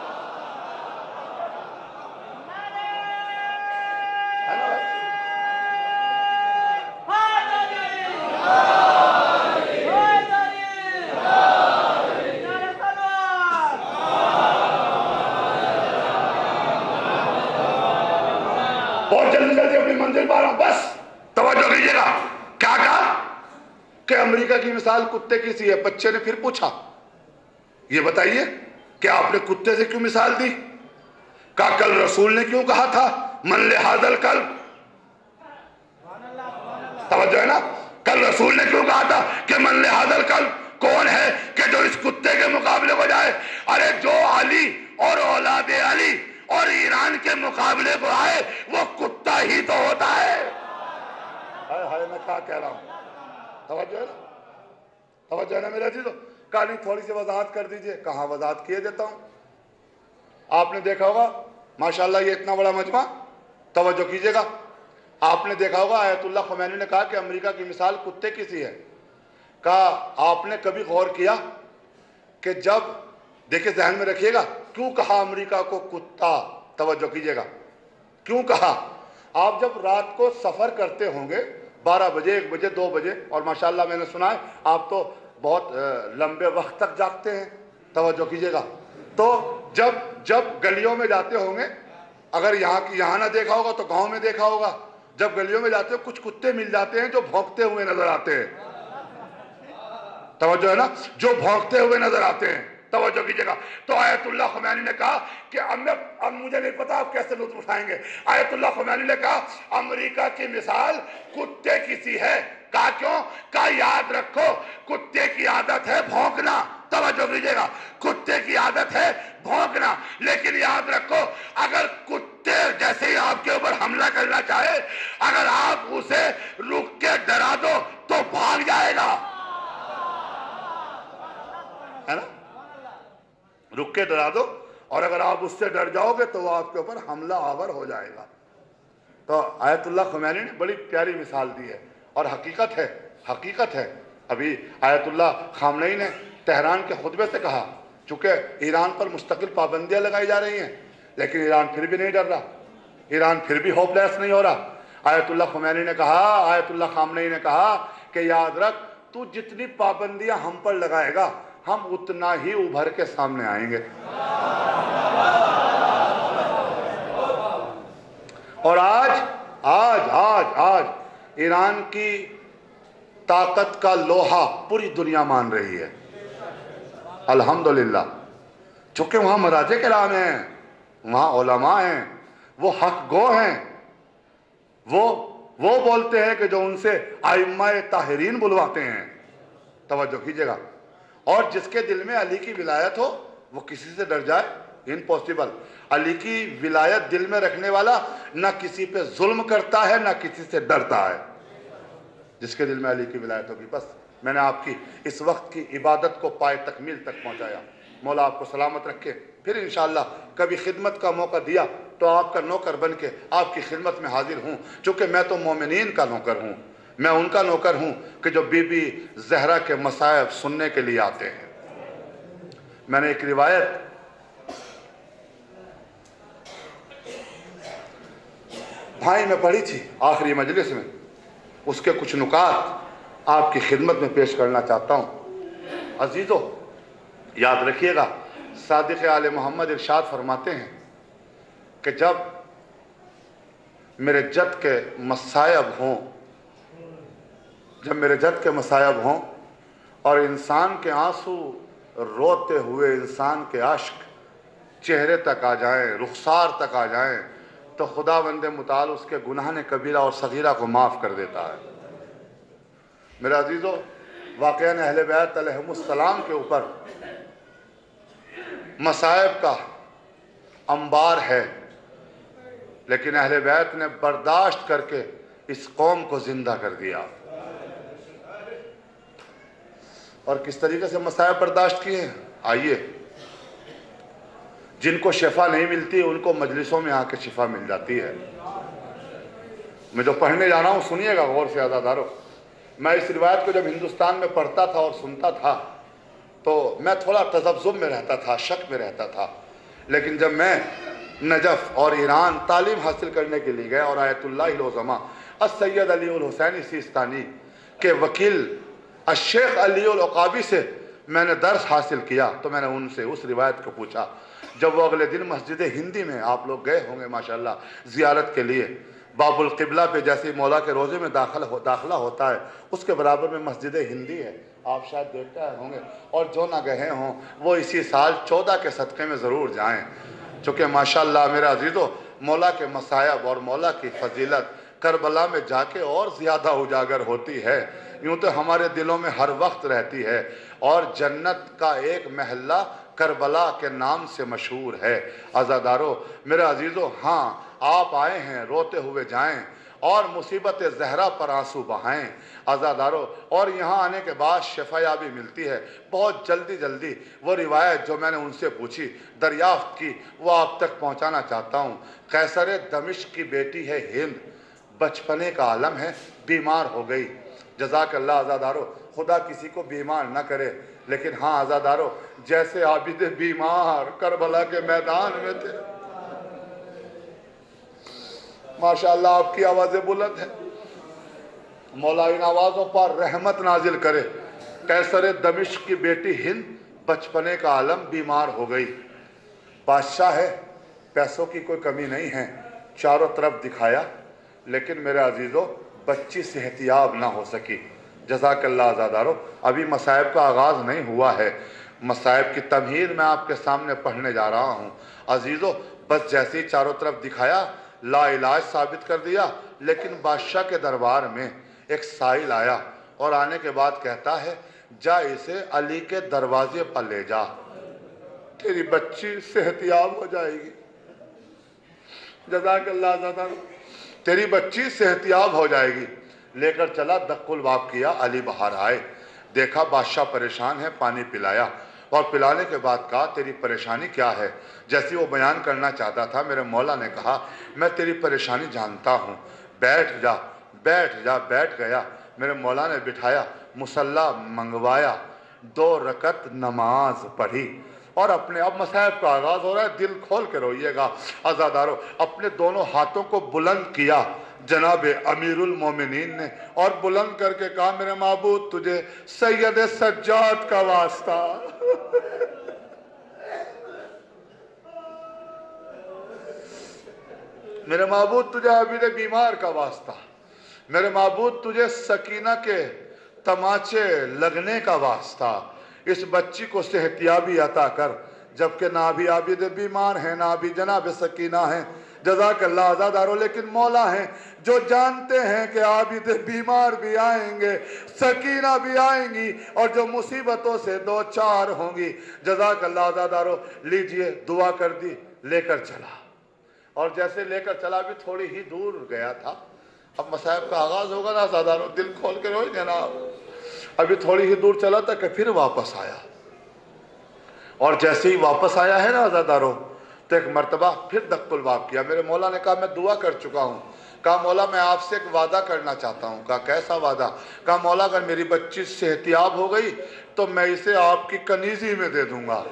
بہت جلدی جلدی اپنی منزل پا رہا ہوں, بس توجہ کیجیے گا. کیا کہا کہ امریکہ کی مثال کتے کی سی ہے. بچے نے پھر پوچھا یہ بتائیے کہ آپ نے کتے سے کیوں مثال دی؟ کہا کل رسول نے کیوں کہا تھا من لہذا الکلب. توجہ ہے نا, کل رسول نے کیوں کہا تھا کہ من لہذا الکلب, کون ہے کہ جو اس کتے کے مقابلے کو جائے. ارے جو علی اور اولاد علی اور ایران کے مقابلے کو آئے وہ کتا ہی تو ہوتا ہے. ہائے ہائے, میں کیا کہہ رہا ہوں. توجہ ہے نا, توجہ ہے نا میرے عزیزو. کہانی تھوڑی سی وضاحت کر دیجئے. کہاں وضاحت کیے دیتا ہوں. آپ نے دیکھا ہوگا ماشاءاللہ یہ اتنا بڑا مجمع, توجہ کیجئے گا. آپ نے دیکھا ہوگا آیت اللہ خمینی نے کہا کہ امریکہ کی مثال کتے کی سی ہے. کہا آپ نے کبھی غور کیا کہ جب, دیکھیں ذہن میں رکھیے گا, کیوں کہا امریکہ کو کتا. توجہ کیجئے گا, کیوں کہا. آپ جب رات کو سفر کرتے ہوں گے بارہ بجے ایک بجے دو بجے, اور ماشاءاللہ میں نے سنا ہے آپ تو بہت لمبے وقت تک جاگتے ہیں. توجہ کیجئے گا. تو جب جب گلیوں میں جاتے ہوں گے, اگر یہاں یہاں نہ دیکھا ہوگا تو گاؤں میں دیکھا ہوگا, جب گلیوں میں جاتے ہو کچھ کتے مل جاتے ہیں جو بھونکتے ہوئے نظر آتے ہیں. توجہ ہے نا, جو بھونکتے ہوئے نظر آتے ہیں. توجہ کیجئے گا. تو آیت اللہ خمینی نے کہا کہ اب اب مجھے نہیں پتا آپ کیسے لطف اٹھائیں گے. آیت اللہ خمینی نے کہا امریکہ کی مثال کتے کی سی ہے. کہا کیوں؟ کہا یاد رکھو کتے کی عادت ہے بھونکنا. توجہ کیجئے گا, کتے کی عادت ہے بھونکنا, لیکن یاد رکھو اگر کتے جیسے ہی آپ کے اوپر حملہ کرنا چاہے, اگر آپ اسے رک کے ڈرا دو تو بھاگ جائے है ना, रुक के डरा दो, और अगर आप उससे डर जाओगे तो वो आपके ऊपर हमला आवर हो जाएगा। तो आयतुल्लाह खुमैनी ने बड़ी प्यारी मिसाल दी है, और हकीकत है, हकीकत है। अभी आयतुल्लाह खामनेई ने तेहरान के खुतबे से कहा, चूंकि ईरान पर मुस्तकिल पाबंदियां लगाई जा रही हैं, लेकिन ईरान फिर भी नहीं डर रहा, ईरान फिर भी होपलेस नहीं हो रहा। आयतुल्लाह खुमैनी ने कहा, आयतुल्लाह खामनेई ने कहा कि याद रख, तू जितनी पाबंदियां हम पर लगाएगा, हम उतना ही उभर के सामने आएंगे। और आज आज आज आज ईरान की ताकत का लोहा पूरी दुनिया मान रही है, अल्हम्दुलिल्लाह। चूंकि वहां मराजे किराम हैं, वहां उलमा हैं, वो हक गो हैं, वो वो बोलते हैं कि जो उनसे आइम्माए ताहिरीन बुलवाते हैं। तवज्जो कीजिएगा। और जिसके दिल में अली की विलायत हो वो किसी से डर जाए, इम्पॉसिबल। अली की विलायत दिल में रखने वाला ना किसी पे जुल्म करता है, ना किसी से डरता है। जिसके दिल में अली की विलायत होगी, बस मैंने आपकी इस वक्त की इबादत को पाए तकमील तक पहुंचाया। मौला आपको सलामत रखे। फिर इंशाअल्लाह कभी खिदमत का मौका दिया तो आपका नौकर बन के आपकी खिदमत में हाजिर हूँ। चूँकि मैं तो मोमिनीन का नौकर हूँ, मैं उनका नौकर हूँ कि जो बीबी ज़हरा के मसायब सुनने के लिए आते हैं। मैंने एक रिवायत भाई में पढ़ी थी आखिरी मजलिस में, उसके कुछ नुकात आपकी खिदमत में पेश करना चाहता हूँ। अजीज़ों, याद रखिएगा, सादिक़ आले मोहम्मद इरशाद फरमाते हैं कि जब मेरे जद के मसायब हों, जब मेरे जद के मसायब हों और इंसान के आंसू रोते हुए इंसान के अश्क चेहरे तक आ जाएं, रुखसार तक आ जाएं, तो खुदावंद मुताल उसके गुनाह ने कबीरा और सगीरा को माफ़ कर देता है। मेरे अजीज़ों, वाक़यान अहले बैत अलैहिमुस्सलाम के ऊपर मसायब का अंबार है, लेकिन अहले बैत ने बर्दाश्त करके इस कौम को जिंदा कर दिया। और किस तरीके से मसायब बर्दाश्त किए, आइए। जिनको शिफा नहीं मिलती उनको मजलिसों में आके शिफा मिल जाती है। मैं जो पढ़ने जा रहा हूँ सुनिएगा गौर से अज़ादारों। मैं इस रिवायत को जब हिंदुस्तान में पढ़ता था और सुनता था तो मैं थोड़ा तज़ब्ज़ुब में रहता था, शक में रहता था। लेकिन जब मैं नजफ़ और ईरान तालीम हासिल करने के लिए गया और आयतुल्लाह उज़्मा अस्सय्यद अली उल हुसैन सिस्तानी के वकील अशेख अली उल अक़ाबी से मैंने दर्स हासिल किया, तो मैंने उनसे उस रिवायत को पूछा। जब वो अगले दिन मस्जिद हिंदी में, आप लोग गए होंगे माशाअल्लाह ज़ियारत के लिए, बाबुल क़िबला पे जैसे मौला के रोज़े में दाखिल हो दाखिला होता है, उसके बराबर में मस्जिद हिंदी है, आप शायद देखते आए होंगे। और जो ना गए हों वो इसी साल चौदह के सदक़े में ज़रूर जाएँ, चूँकि माशाअल्लाह मेरे अज़ीज़ों, मौला के मसायब और मौला की फजीलत करबला में जाके और ज़्यादा उजागर होती है। यूँ तो हमारे दिलों में हर वक्त रहती है, और जन्नत का एक महल्ला करबला के नाम से मशहूर है। अज़ादारों, मेरे अजीज़ों, हाँ, आप आए हैं, रोते हुए जाएं और मुसीबत ज़हरा पर आंसू बहाएं। अज़ादारों, और यहाँ आने के बाद शफायाबी मिलती है। बहुत जल्दी जल्दी वो रिवायत जो मैंने उनसे पूछी, दरियाफ्त की, वो आप तक पहुँचाना चाहता हूँ। कैसर दमिश्क की बेटी है हिंद, बचपने का आलम है, बीमार हो गई। जज़ाकल्लाह। अज़ादारों, खुदा किसी को बीमार न करे, लेकिन हाँ अज़ादारों, जैसे आबिद बीमार करबला के मैदान में थे, माशाअल्लाह आपकी आवाज़ें बुलंद है, मौला इन आवाज़ों पर रहमत नाजिल करे। कैसर दमिश्क की बेटी हिंद, बचपने का आलम, बीमार हो गई। बादशाह है, पैसों की कोई कमी नहीं है, चारों तरफ दिखाया, लेकिन मेरे अजीज़ों बच्ची सेहतियाब ना हो सकी। जज़ाकल्लाह। अज़ादारों, अभी मसायब का आगाज़ नहीं हुआ है, मसायब की तमहीद मैं आपके सामने पढ़ने जा रहा हूँ। अजीज़ों, बस जैसे ही चारों तरफ दिखाया, ला इलाज साबित कर दिया, लेकिन बादशाह के दरबार में एक साइल आया और आने के बाद कहता है, जा इसे अली के दरवाजे पर ले जा, तेरी बच्ची सेहतियाब हो जाएगी। जज़ाकल्लाह। अज़ादारों, तेरी बच्ची सेहतियाब हो जाएगी। लेकर चला, दक्कुल बाप किया, अली बाहर आए, देखा बादशाह परेशान है, पानी पिलाया। और पिलाने के बाद कहा तेरी परेशानी क्या है। जैसे वो बयान करना चाहता था मेरे मौला ने कहा मैं तेरी परेशानी जानता हूँ, बैठ जा बैठ जा। बैठ गया, मेरे मौला ने बिठाया, मुसल्ला मंगवाया, दो रकत नमाज पढ़ी और अपने अब मसाइब का आगाज हो रहा है। दिल खोल के रोइएगा आज़ादारों। अपने दोनों हाथों को बुलंद किया जनाब अमीरुल मोमिनीन ने और बुलंद करके कहा मेरे महबूब तुझे सैयद सज्जाद का वास्ता, मेरे महबूब तुझे अबीद बीमार का वास्ता, मेरे महबूब तुझे सकीना के तमाचे लगने का वास्ता, इस बच्ची को सेहतियाबी अता कर, जबकि ना भी आबिद बीमार है ना भी जनाब सकीना है। जज़ाकल्लाह आज़ादारों। लेकिन मौला हैं जो जानते हैं कि आबिद बीमार भी आएंगे, सकीना भी आएंगी और जो मुसीबतों से दो चार होंगी। जज़ाकल्लाह आज़ादारों। लीजिए दुआ कर दी, लेकर चला और जैसे लेकर चला भी थोड़ी ही दूर गया था। अब मसाइब का आगाज होगा ना आज़ादारों, दिल खोल के रोए जनाब। अभी थोड़ी ही दूर चला था कि फिर वापस आया और जैसे ही वापस आया है ना आज़ादारों तो एक मर्तबा फिर दक्तुल बाब किया। मेरे मौला ने कहा मैं दुआ कर चुका हूँ। कहा मौला मैं आपसे एक वादा करना चाहता हूँ। कहा कैसा वादा। कहा मौला अगर मेरी बच्ची सेहतियाब हो गई तो मैं इसे आपकी कनीजी में दे दूंगा।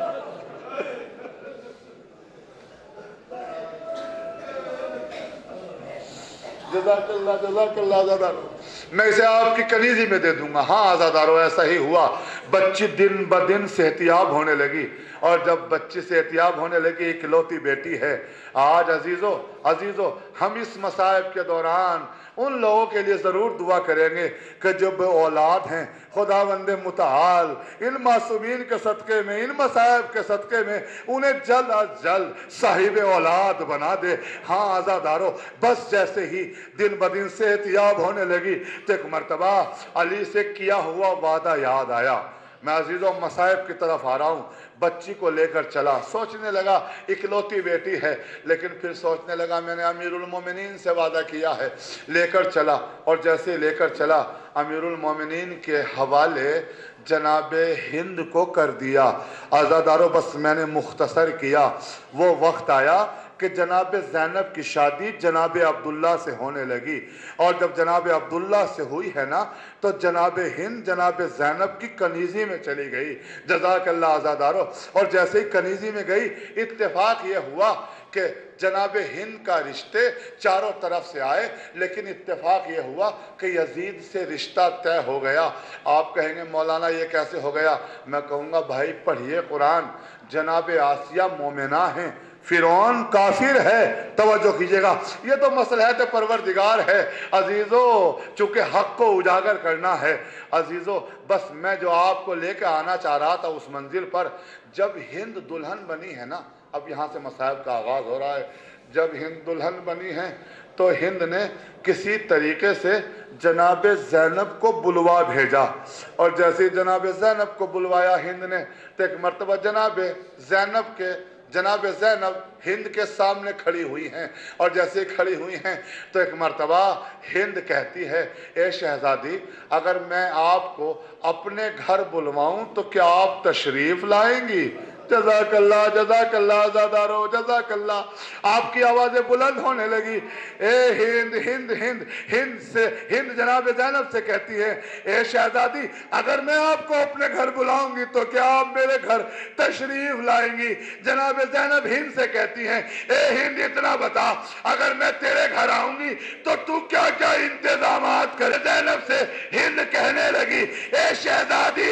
जज़ाकल्लाह जज़ाकल्लाह आज़ादारों, मैं इसे आपकी कनीजी में दे दूंगा। हाँ आज़ादारों ऐसा ही हुआ। बच्ची दिन ब दिन सेहतियाब होने लगी और जब बच्ची सेहतियाब होने लगी, इकलौती बेटी है। आज अजीज़ो अजीज़ो हम इस मसाइब के दौरान उन लोगों के लिए ज़रूर दुआ करेंगे कि जो बे औलाद हैं, खुदावंद मुतआल इन मासूमीन के सदक़े में, इन मसाइब के सदक़े में उन्हें जल्द अज जल्द साहिब औलाद बना दे। हाँ आज़ादारों, बस जैसे ही दिन ब दिन सेहतियाब होने लगी तो एक मरतबा अली से किया हुआ वादा याद आया। मैं अजीज़ों मसाइब की तरफ आ रहा हूँ। बच्ची को लेकर चला, सोचने लगा इकलौती बेटी है, लेकिन फिर सोचने लगा मैंने अमीरुल मोमिनीन से वादा किया है। लेकर चला और जैसे लेकर चला अमीरुल मोमिनीन के हवाले जनाब हिंद को कर दिया। आज़ादारों बस मैंने मुख्तसर किया। वो वक्त आया कि जनाब ज़ैनब की शादी जनाब अब्दुल्ला से होने लगी और जब जनाब अब्दुल्ला से हुई है ना तो जनाब हिंद जनाब ज़ैनब की कनीज़ी में चली गई। जज़ाकल्लाह आज़ादारों। और जैसे ही कनीज़ी में गई इत्तेफाक ये हुआ कि जनाब हिंद का रिश्ते चारों तरफ से आए, लेकिन इत्तेफाक ये हुआ कि यजीद से रिश्ता तय हो गया। आप कहेंगे मौलाना ये कैसे हो गया। मैं कहूँगा भाई पढ़िए कुरान। जनाब आसिया मोमिना हैं, फिरौन काफिर है। तवज्जो कीजिएगा, ये तो मसलहत परवरदिगार है अजीज़ों, चूँकि हक को उजागर करना है। अजीज़ों बस मैं जो आपको लेकर आना चाह रहा था उस मंजिल पर, जब हिंद दुल्हन बनी है ना, अब यहाँ से मसाइब का आगाज़ हो रहा है। जब हिंद दुल्हन बनी है तो हिंद ने किसी तरीके से जनाब ज़ैनब को बुलवा भेजा और जैसे जनाब ज़ैनब को बुलवाया हिंद ने तो एक मरतबा जनाब ज़ैनब के जनाब ज़ैनब हिंद के सामने खड़ी हुई हैं और जैसे खड़ी हुई हैं तो एक मरतबा हिंद कहती है ए शहज़ादी, अगर मैं आपको अपने घर बुलवाऊं तो क्या आप तशरीफ़ लाएंगी। जज़ाकल्लाह जज़ाकल्लाह आज़ादारों जज़ाकल्लाह। आपकी आवाज़ें बुलंद होने लगी। ए हिंद हिंद हिंद हिंद से हिंद जनाब ज़ैनब से कहती है ए शहज़ादी, अगर मैं आपको अपने घर बुलाऊंगी तो क्या आप मेरे घर तशरीफ लाएंगी। जनाब ज़ैनब हिंद से कहती हैं ए हिंद इतना बता, अगर मैं तेरे घर आऊंगी तो तू क्या क्या इंतजामात करे। ज़ैनब से हिंद कहने लगी ए शहज़ादी,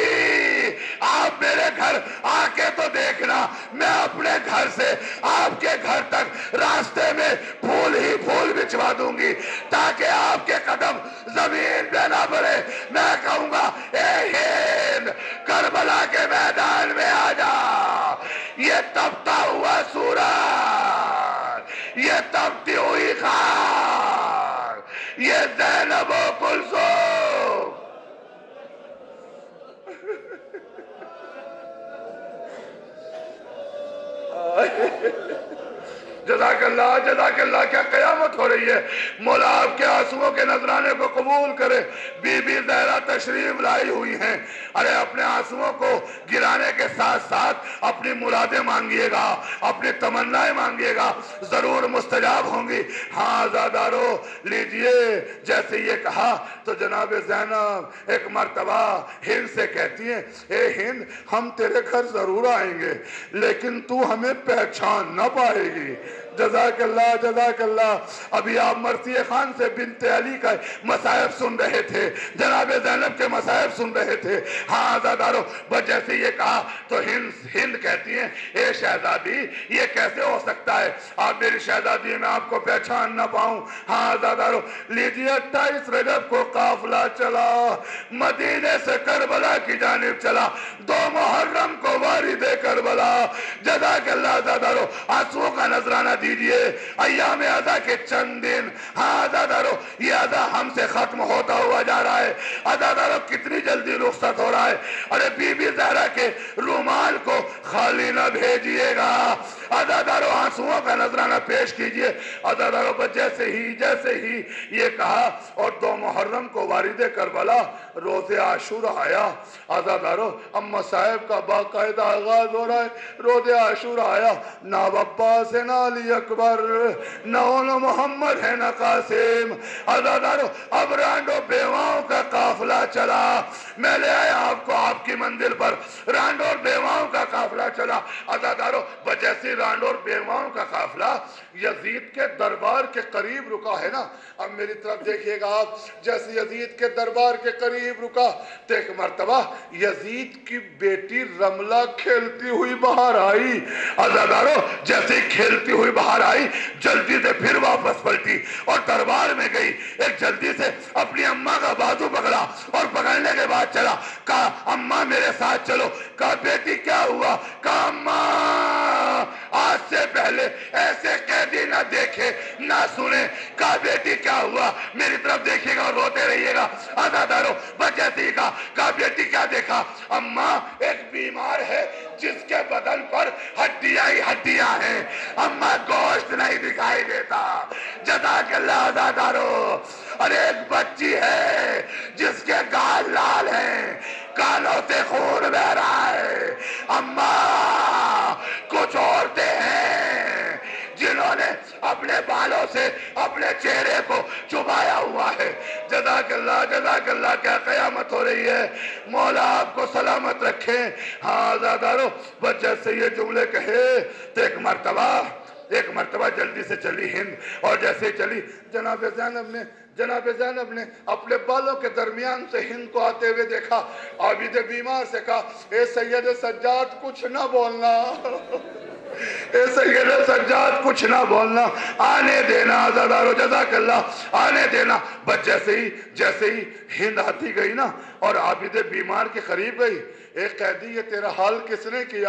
आप मेरे घर आके तो देखना, मैं अपने घर से आपके घर तक रास्ते में फूल ही फूल बिछवा दूंगी ताकि आपके कदम जमीन पे ना पड़े। मैं कहूंगा ए हिंद करबला के मैदान में आ जा। ये तपता हुआ सूरज, ये तपती हुई खाक, ये ज़ैनब व कुलसूम। جزاک اللہ جزاک اللہ، کیا قیامت ہو رہی ہے۔ مولا آپ کے آنسوؤں کے نذرانے کو قبول کرے۔ بی بی زہرا تشریف لائی ہوئی ہیں، ارے اپنے آنسوؤں کو گرانے کے ساتھ ساتھ اپنی مرادیں مانگیے گا، اپنی تمنائیں مانگیے گا، ضرور مستجاب ہوں گی۔ ہاں عزادارو لیجئے۔ جیسے یہ کہا تو جناب زینب ایک مرتبہ ہند سے کہتی ہیں، اے ہند ہم تیرے گھر ضرور آئیں گے لیکن تو ہمیں پہچان نہ پائے گی۔ جزاک اللہ جزاک اللہ۔ ابھی آپ مرثی خان سے بنت علی کا مصائب سن رہے تھے، جناب زینب کے مصائب سن رہے تھے۔ ہاں عزادارو بس جیسے یہ کہا تو ہند ہند کہتی ہیں، اے شہزادی یہ کیسے ہو سکتا ہے، آپ میری شہزادی میں آپ کو پہچان نہ پاؤں۔ ہاں عزادارو لیجیے، اٹھائیس رجب کو قافلہ چلا، مدینے سے کربلا کی جانب چلا، دو محرم کو وارد کربلا۔ جزاک اللہ عزادارو، آنسوؤں کا نذرانہ دیجئے۔ ایام عزا کے چند دن، ہاں عزادارو یہ عزا ہم سے ختم ہوتا ہوا جا رہا ہے۔ عزادارو کتنی جلدی رخصت ہو رہا ہے۔ ارے بی بی زہرا کے رومال کو خالی نہ بھیجئے گا۔ عزادارو آنسوؤں کا نذرانہ پیش کیجئے۔ عزادارو بس جیسے ہی جیسے ہی یہ کہا اور دو محرم کو وارد کربلا روز عاشور آیا۔ عزادارو اب مصائب کا باقاعدہ آغاز ہو رہا ہے۔ روز عاشور آیا، نہ عباس ہے نہ علی اکبر، نہ محمد ہے نہ قاسم۔ عزادارو اب رانڈو بیواؤں کا قافلہ چلا۔ میں لے آیا آپ کو آپ کی منزل پر، رانڈو بیواؤں کا قافلہ چلا۔ عزادارو جیسے رانڈو بیواؤں کا قافلہ یزید کے دربار کے قریب رکا ہے نا، اب میری طرف دیکھیے گا آپ، جیسے یزید کے دربار کے قریب رکا تو ایک مرتبہ یزید کی بیٹی رملہ کھیلتی ہوئی باہر آئی۔ عزادارو جیسے کھیلتی ہوئی باہر آئی، جلدی سے پھر واپس پلٹی اور دربار میں گئی، ایک جلدی سے اپنی اماں کا بازو پکڑا اور پکڑنے کے بعد چلا، کہا اماں میرے ساتھ چلو۔ کہا بیٹی کیا ہوا؟ کہا اماں آج سے پہلے ایسے قیدی نہ دیکھے نہ سنے۔ کہا بیٹی کیا ہوا؟ میری طرف دیکھیے گا اور روتے رہیے گا۔ عزادارو بس جیسے ہی کہا، کہا بیٹی کیا دیکھا؟ اماں ایک بیمار ہے جس کے بدن پر ہڈیاں ہی ہڈیاں ہیں، اماں گوشت نہیں دکھائی دیتا۔ جزاک اللہ عزادارو۔ اور ایک بچی ہے جس کے گال لال ہیں، کانوں سے خون بہ رہا ہے۔ اماں کچھ عورتیں ہیں جنہوں نے اپنے بالوں سے اپنے چہرے کو چھپایا ہوا ہے۔ جزاک اللہ جزاک اللہ، کیا قیامت ہو رہی ہے۔ مولا آپ کو سلامت رکھیں۔ ہاں عزادارو بس جیسے یہ جملے کہے تو ایک مرتبہ ایک مرتبہ جلدی سے چلی ہند، اور جیسے چلی جناب زینب نے جناب زینب نے اپنے بالوں کے درمیان سے ہند کو آتے ہوئے دیکھا۔ عابد بیمار سے کہا، اے سید سجاد کچھ نہ بولنا، اے سید سجاد کچھ نہ بولنا، آنے دینا۔ عزادارو جزاک اللہ، آنے دینا۔ بس جیسے ہی جیسے ہی ہند آتی گئی نا اور عابد بیمار کے قریب گئی، اے قیدی یہ تیرا حال کس نے کیا؟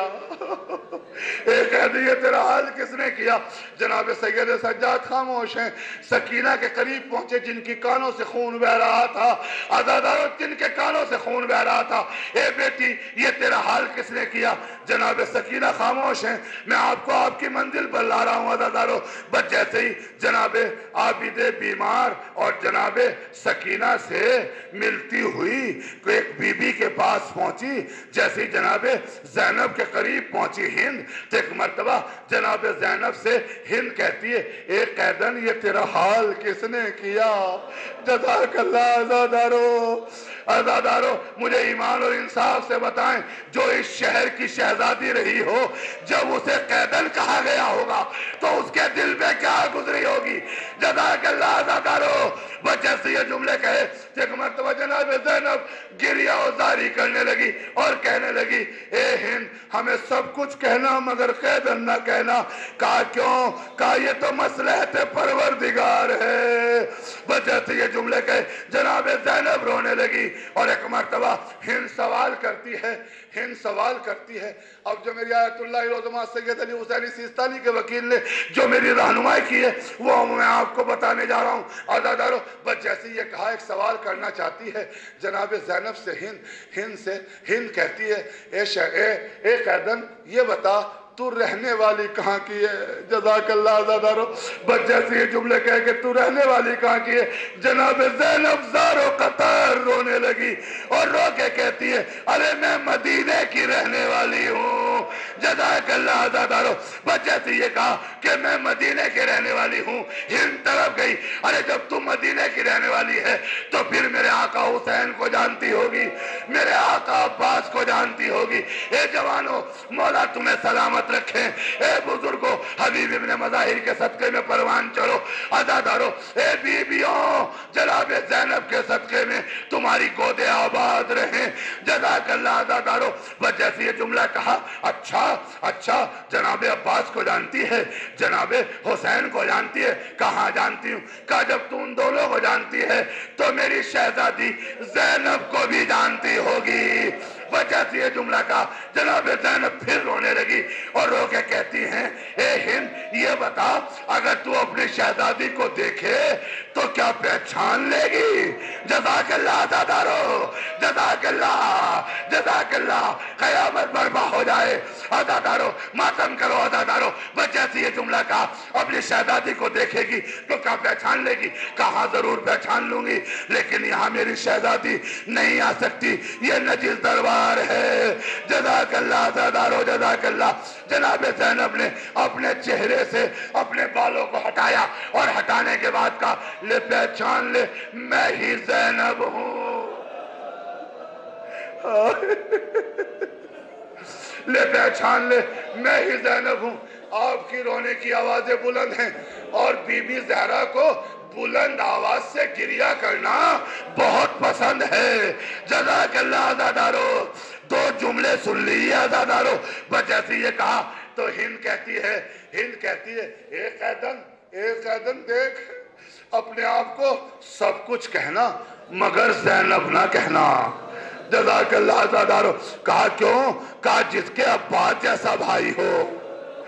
اے قیدی یہ تیرا حال کس نے کیا؟ جناب سید سجاد خاموش ہیں، سکینہ کے قریب پہنچے جن کی کانوں سے خون بہ رہا تھا۔ عزادارو جن کے کانوں سے خون بہ رہا تھا، اے بیٹی یہ تیرا حال کس نے کیا؟ جناب سکینہ خاموش ہیں، میں آپ کو آپ کی منزل پر لا رہا ہوں۔ عزادارو بس جیسے ہی جناب عابد بیمار اور جناب سکینہ سے ملتی ہوئی ایک بی بی کے پاس پہنچی، جیسے ہی جناب زینب کے قریب پہنچی ہند تو ایک مرتبہ جناب زینب سے ہند کہتی ہے، اے قیدن یہ تیرا حال کس نے کیا؟ جزاک اللہ عزادارو۔ عزادارو مجھے ایمان اور انصاف سے بتائیں، جو اس شہر کی شہزادی رہی ہو، جب اسے قیدن کہا گیا ہوگا تو اس کے دل پہ کیا گزری ہوگی؟ جزاک اللہ عزادارو۔ بس جیسے یہ جملے کہے ایک مرتبہ جناب زینب گریہ و زاری کرنے لگی اور کہنے لگی، اے ہند ہمیں سب کچھ کہنا مگر قیدن نہ کہنا۔ کہا کیوں؟ کہا یہ تو مصلحت پروردگار ہے۔ بس جیسے یہ جملے کہے جناب زینب رونے لگی اور ایک مرتبہ ہند سوال کرتی ہے ہند سوال کرتی ہے اب جو میری آیت اللہ العظمہ سید علی حسینی سیستانی کے وکیل نے جو میری رہنمائی کی ہے وہ میں آپ کو بتانے جا رہا ہوں۔ عزادارو بس جیسے یہ کہا ایک سوال کرنا چاہتی ہے جناب زینب سے ہند ہند سے ہند کہتی ہے، اے اے اے قیدن یہ بتا تو رہنے والی کہاں کی ہے؟ جزاک اللہ عزادارو، بس جیسے یہ جملے کہہ کہ تو رہنے والی کہاں کی ہے، جناب زینب زارو قطار رونے لگی اور رو کے کہتی ہے ارے میں مدینے کی رہنے والی ہوں۔ جزاک اللہ عزادارو، بس جیسے یہ کہا کہ میں مدینے کے رہنے والی ہوں، ہند طرف گئی، ارے جب تم مدینے کی رہنے والی ہے تو پھر میرے آقا حسین کو جانتی ہوگی، میرے آقا عباس کو جانتی ہوگی۔ اے جوانو، مولا تمہیں سلامت رکھیں، اے بزرگو حبیب ابن مظاہر کے صدقے میں پروان چلو، عزادارو اے بیبیوں جناب زینب کے صدقے میں تمہاری گودے آباد رہیں۔ جزاک اللہ عزادارو، بس جیسے یہ جملہ کہا اچھا اچھا جناب عباس کو جانتی ہے، جناب حسین کو جانتی ہے، کہاں جانتی ہوں؟ کہا جب تم ان دونوں کو جانتی ہے تو میری شہزادی زینب کو بھی جانتی ہوگی۔ وجہ سے یہ جملہ کہا، جناب زینب پھر رونے لگی اور رو کے کہتی ہیں اے ہند یہ بتا اگر تو اپنی شہزادی کو دیکھے تو کیا پہچان لے گی؟ جزاک اللہ عزادارو، جزاک اللہ جزاک اللہ، قیامت برپا ہو جائے عزادارو، ماتم کرو عزادارو۔ وجہ سے یہ جملہ کہا اپنی شہزادی کو دیکھے گی تو کیا پہچان لے گی؟ کہاں ضرور پہچان لوں گی، لیکن یہاں میری شہزادی نہیں آ سکتی، یہ نجس دربار ہے۔ جزاک اللہ عزادارو، جزاک اللہ۔ جناب زینب نے اپنے چہرے سے اپنے بالوں کو ہٹایا اور ہٹانے کے بعد کہا لے پہچان لے میں ہی زینب ہوں، لے پہچان لے میں ہی زینب ہوں۔ آپ کی رونے کی آوازیں بلند ہیں اور بی بی زہرا کو بلند آواز سے گریہ کرنا بہت پسند ہے۔ جزاک اللہ عزادارو، دو جملے سن لیے عزادارو۔ بس جیسے یہ کہا تو ہند کہتی ہے ہند کہتی ہے اے قیدن اے قیدن دیکھ اپنے آپ کو سب کچھ کہنا مگر زینب نہ کہنا۔ جزاک اللہ عزادارو، کہا کیوں؟ کہا جس کے عباس جیسا بھائی ہو،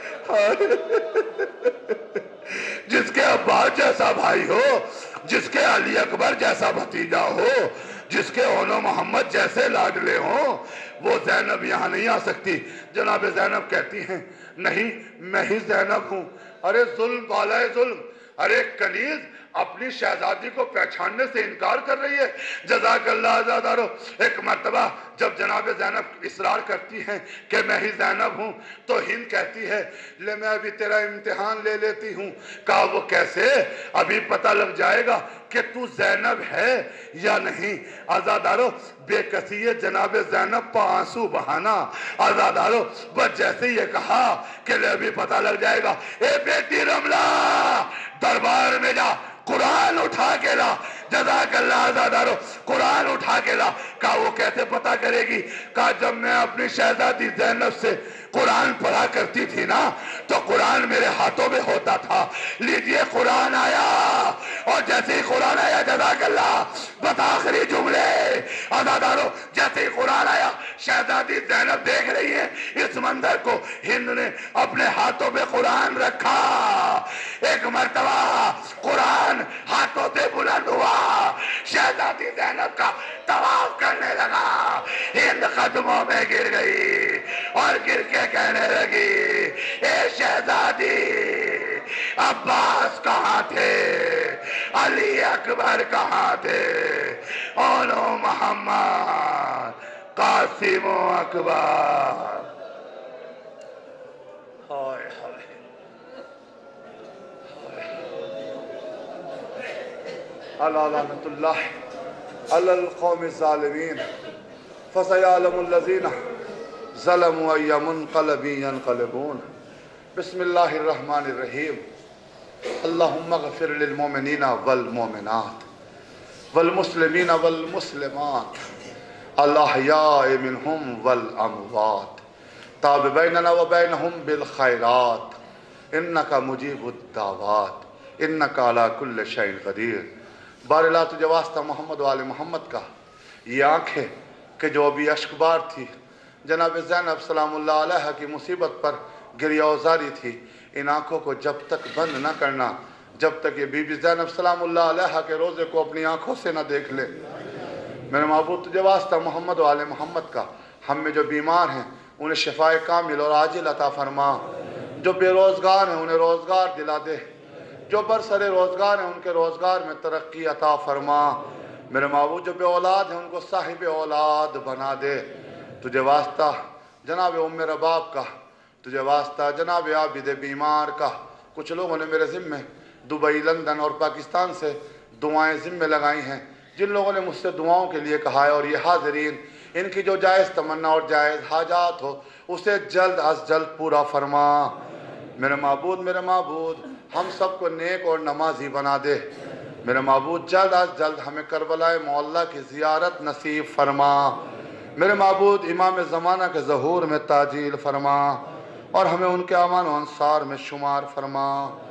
جس کے عباس جیسا بھائی ہو، جس کے علی اکبر جیسا بھتیجا ہو، جس کے اونو محمد جیسے لاڈلے ہوں، وہ زینب یہاں نہیں آ سکتی۔ جناب زینب کہتی ہیں نہیں میں ہی زینب ہوں۔ ارے ظلم بالائے ظلم، ارے کنیز اپنی شہزادی کو پہچاننے سے انکار کر رہی ہے۔ جزاک اللہ عزادارو، ایک مرتبہ جب جناب زینب اصرار کرتی ہیں کہ میں ہی زینب ہوں تو ہند کہتی ہے لے میں ابھی تیرا امتحان لے لیتی ہوں۔ کہا وہ کیسے؟ ابھی پتہ لگ جائے گا کہ تو زینب ہے یا نہیں۔ عزادارو بے کسی جناب زینب پا آنسو بہانا۔ عزادارو بس جیسے یہ کہا کہ لے ابھی پتہ لگ جائے گا، اے بیٹی رملہ دربار میں جا قرآن اٹھا کے لا۔ جزاک اللہ عزادارو، قرآن اٹھا کے لا۔ کہا وہ کیسے پتہ کرے گی؟ کہا جب میں اپنی شہزادی زینب سے قرآن پڑھا کرتی تھی نا تو قرآن میرے ہاتھوں میں ہوتا تھا۔ لیجئے قرآن آیا اور جیسے ہی قرآن آیا جزاک اللہ بس آخری جملے عزادارو، جیسے ہی قرآن آیا شہزادی زینب دیکھ رہی ہے اس منظر کو، ہند نے اپنے ہاتھوں میں قرآن رکھا، ایک مرتبہ قرآن ہاتھوں سے بلند ہوا، شہزادی زینب کا طواف کرنے لگا، ہند قدموں میں گر گئی اور گر کے کہنے لگی اے شہزادی عباس کہاں تھے، علی اکبر کہاں تھے، اونو محمد، قاسم و اکبر۔ ہائے ہائے الا لعنت اللہ علی القوم الظالمین فسیعلم الذین ظلموا ای منقلب ینقلبون۔ بسم اللہ الرحمن الرحیم۔ اللہم اغفر للمؤمنین والمؤمنات والمسلمین والمسلمات الاحیاء منہم والاموات تاب بیننا وبینہم بالخیرات انکا مجیب الدعوات انکا علی کل شیء قدیر۔ بار اللہ تجھے واسطہ محمد و آل محمد کا یہ آنکھیں کہ جو ابھی اشکبار تھی، جناب زینب سلام اللہ علیہ کی مصیبت پر گریہ وزاری تھی، ان آنکھوں کو جب تک بند نہ کرنا جب تک یہ بی بی زینب سلام اللہ علیہ کے روزے کو اپنی آنکھوں سے نہ دیکھ لے۔ میرے معبود تجھے واسطہ محمد و آل محمد کا ہم میں جو بیمار ہیں انہیں شفاء کامل اور عاجل عطا فرما۔ جو بے روزگار ہیں انہیں روزگار دلا دے، جو برسر روزگار ہیں ان کے روزگار میں ترقی عطا فرما۔ میرے معبود جو بے اولاد ہیں ان کو صاحب اولاد بنا دے۔ تجھے واسطہ جناب ام رباب کا، تجھے واسطہ جناب عابد بیمار کا۔ کچھ لوگوں نے میرے ذمے دبئی، لندن اور پاکستان سے دعائیں ذمے لگائی ہیں، جن لوگوں نے مجھ سے دعاؤں کے لیے کہا ہے، اور یہ حاضرین ان کی جو جائز تمنا اور جائز حاجات ہو اسے جلد از جلد پورا فرما۔ میرے معبود میرے معبود ہم سب کو نیک اور نمازی بنا دے۔ میرے معبود جلد از جلد ہمیں کربلا معلیٰ کی زیارت نصیب فرما۔ میرے معبود امام زمانہ کے ظہور میں تاجیل فرما، اور ہمیں ان کے امان و انصار میں شمار فرما۔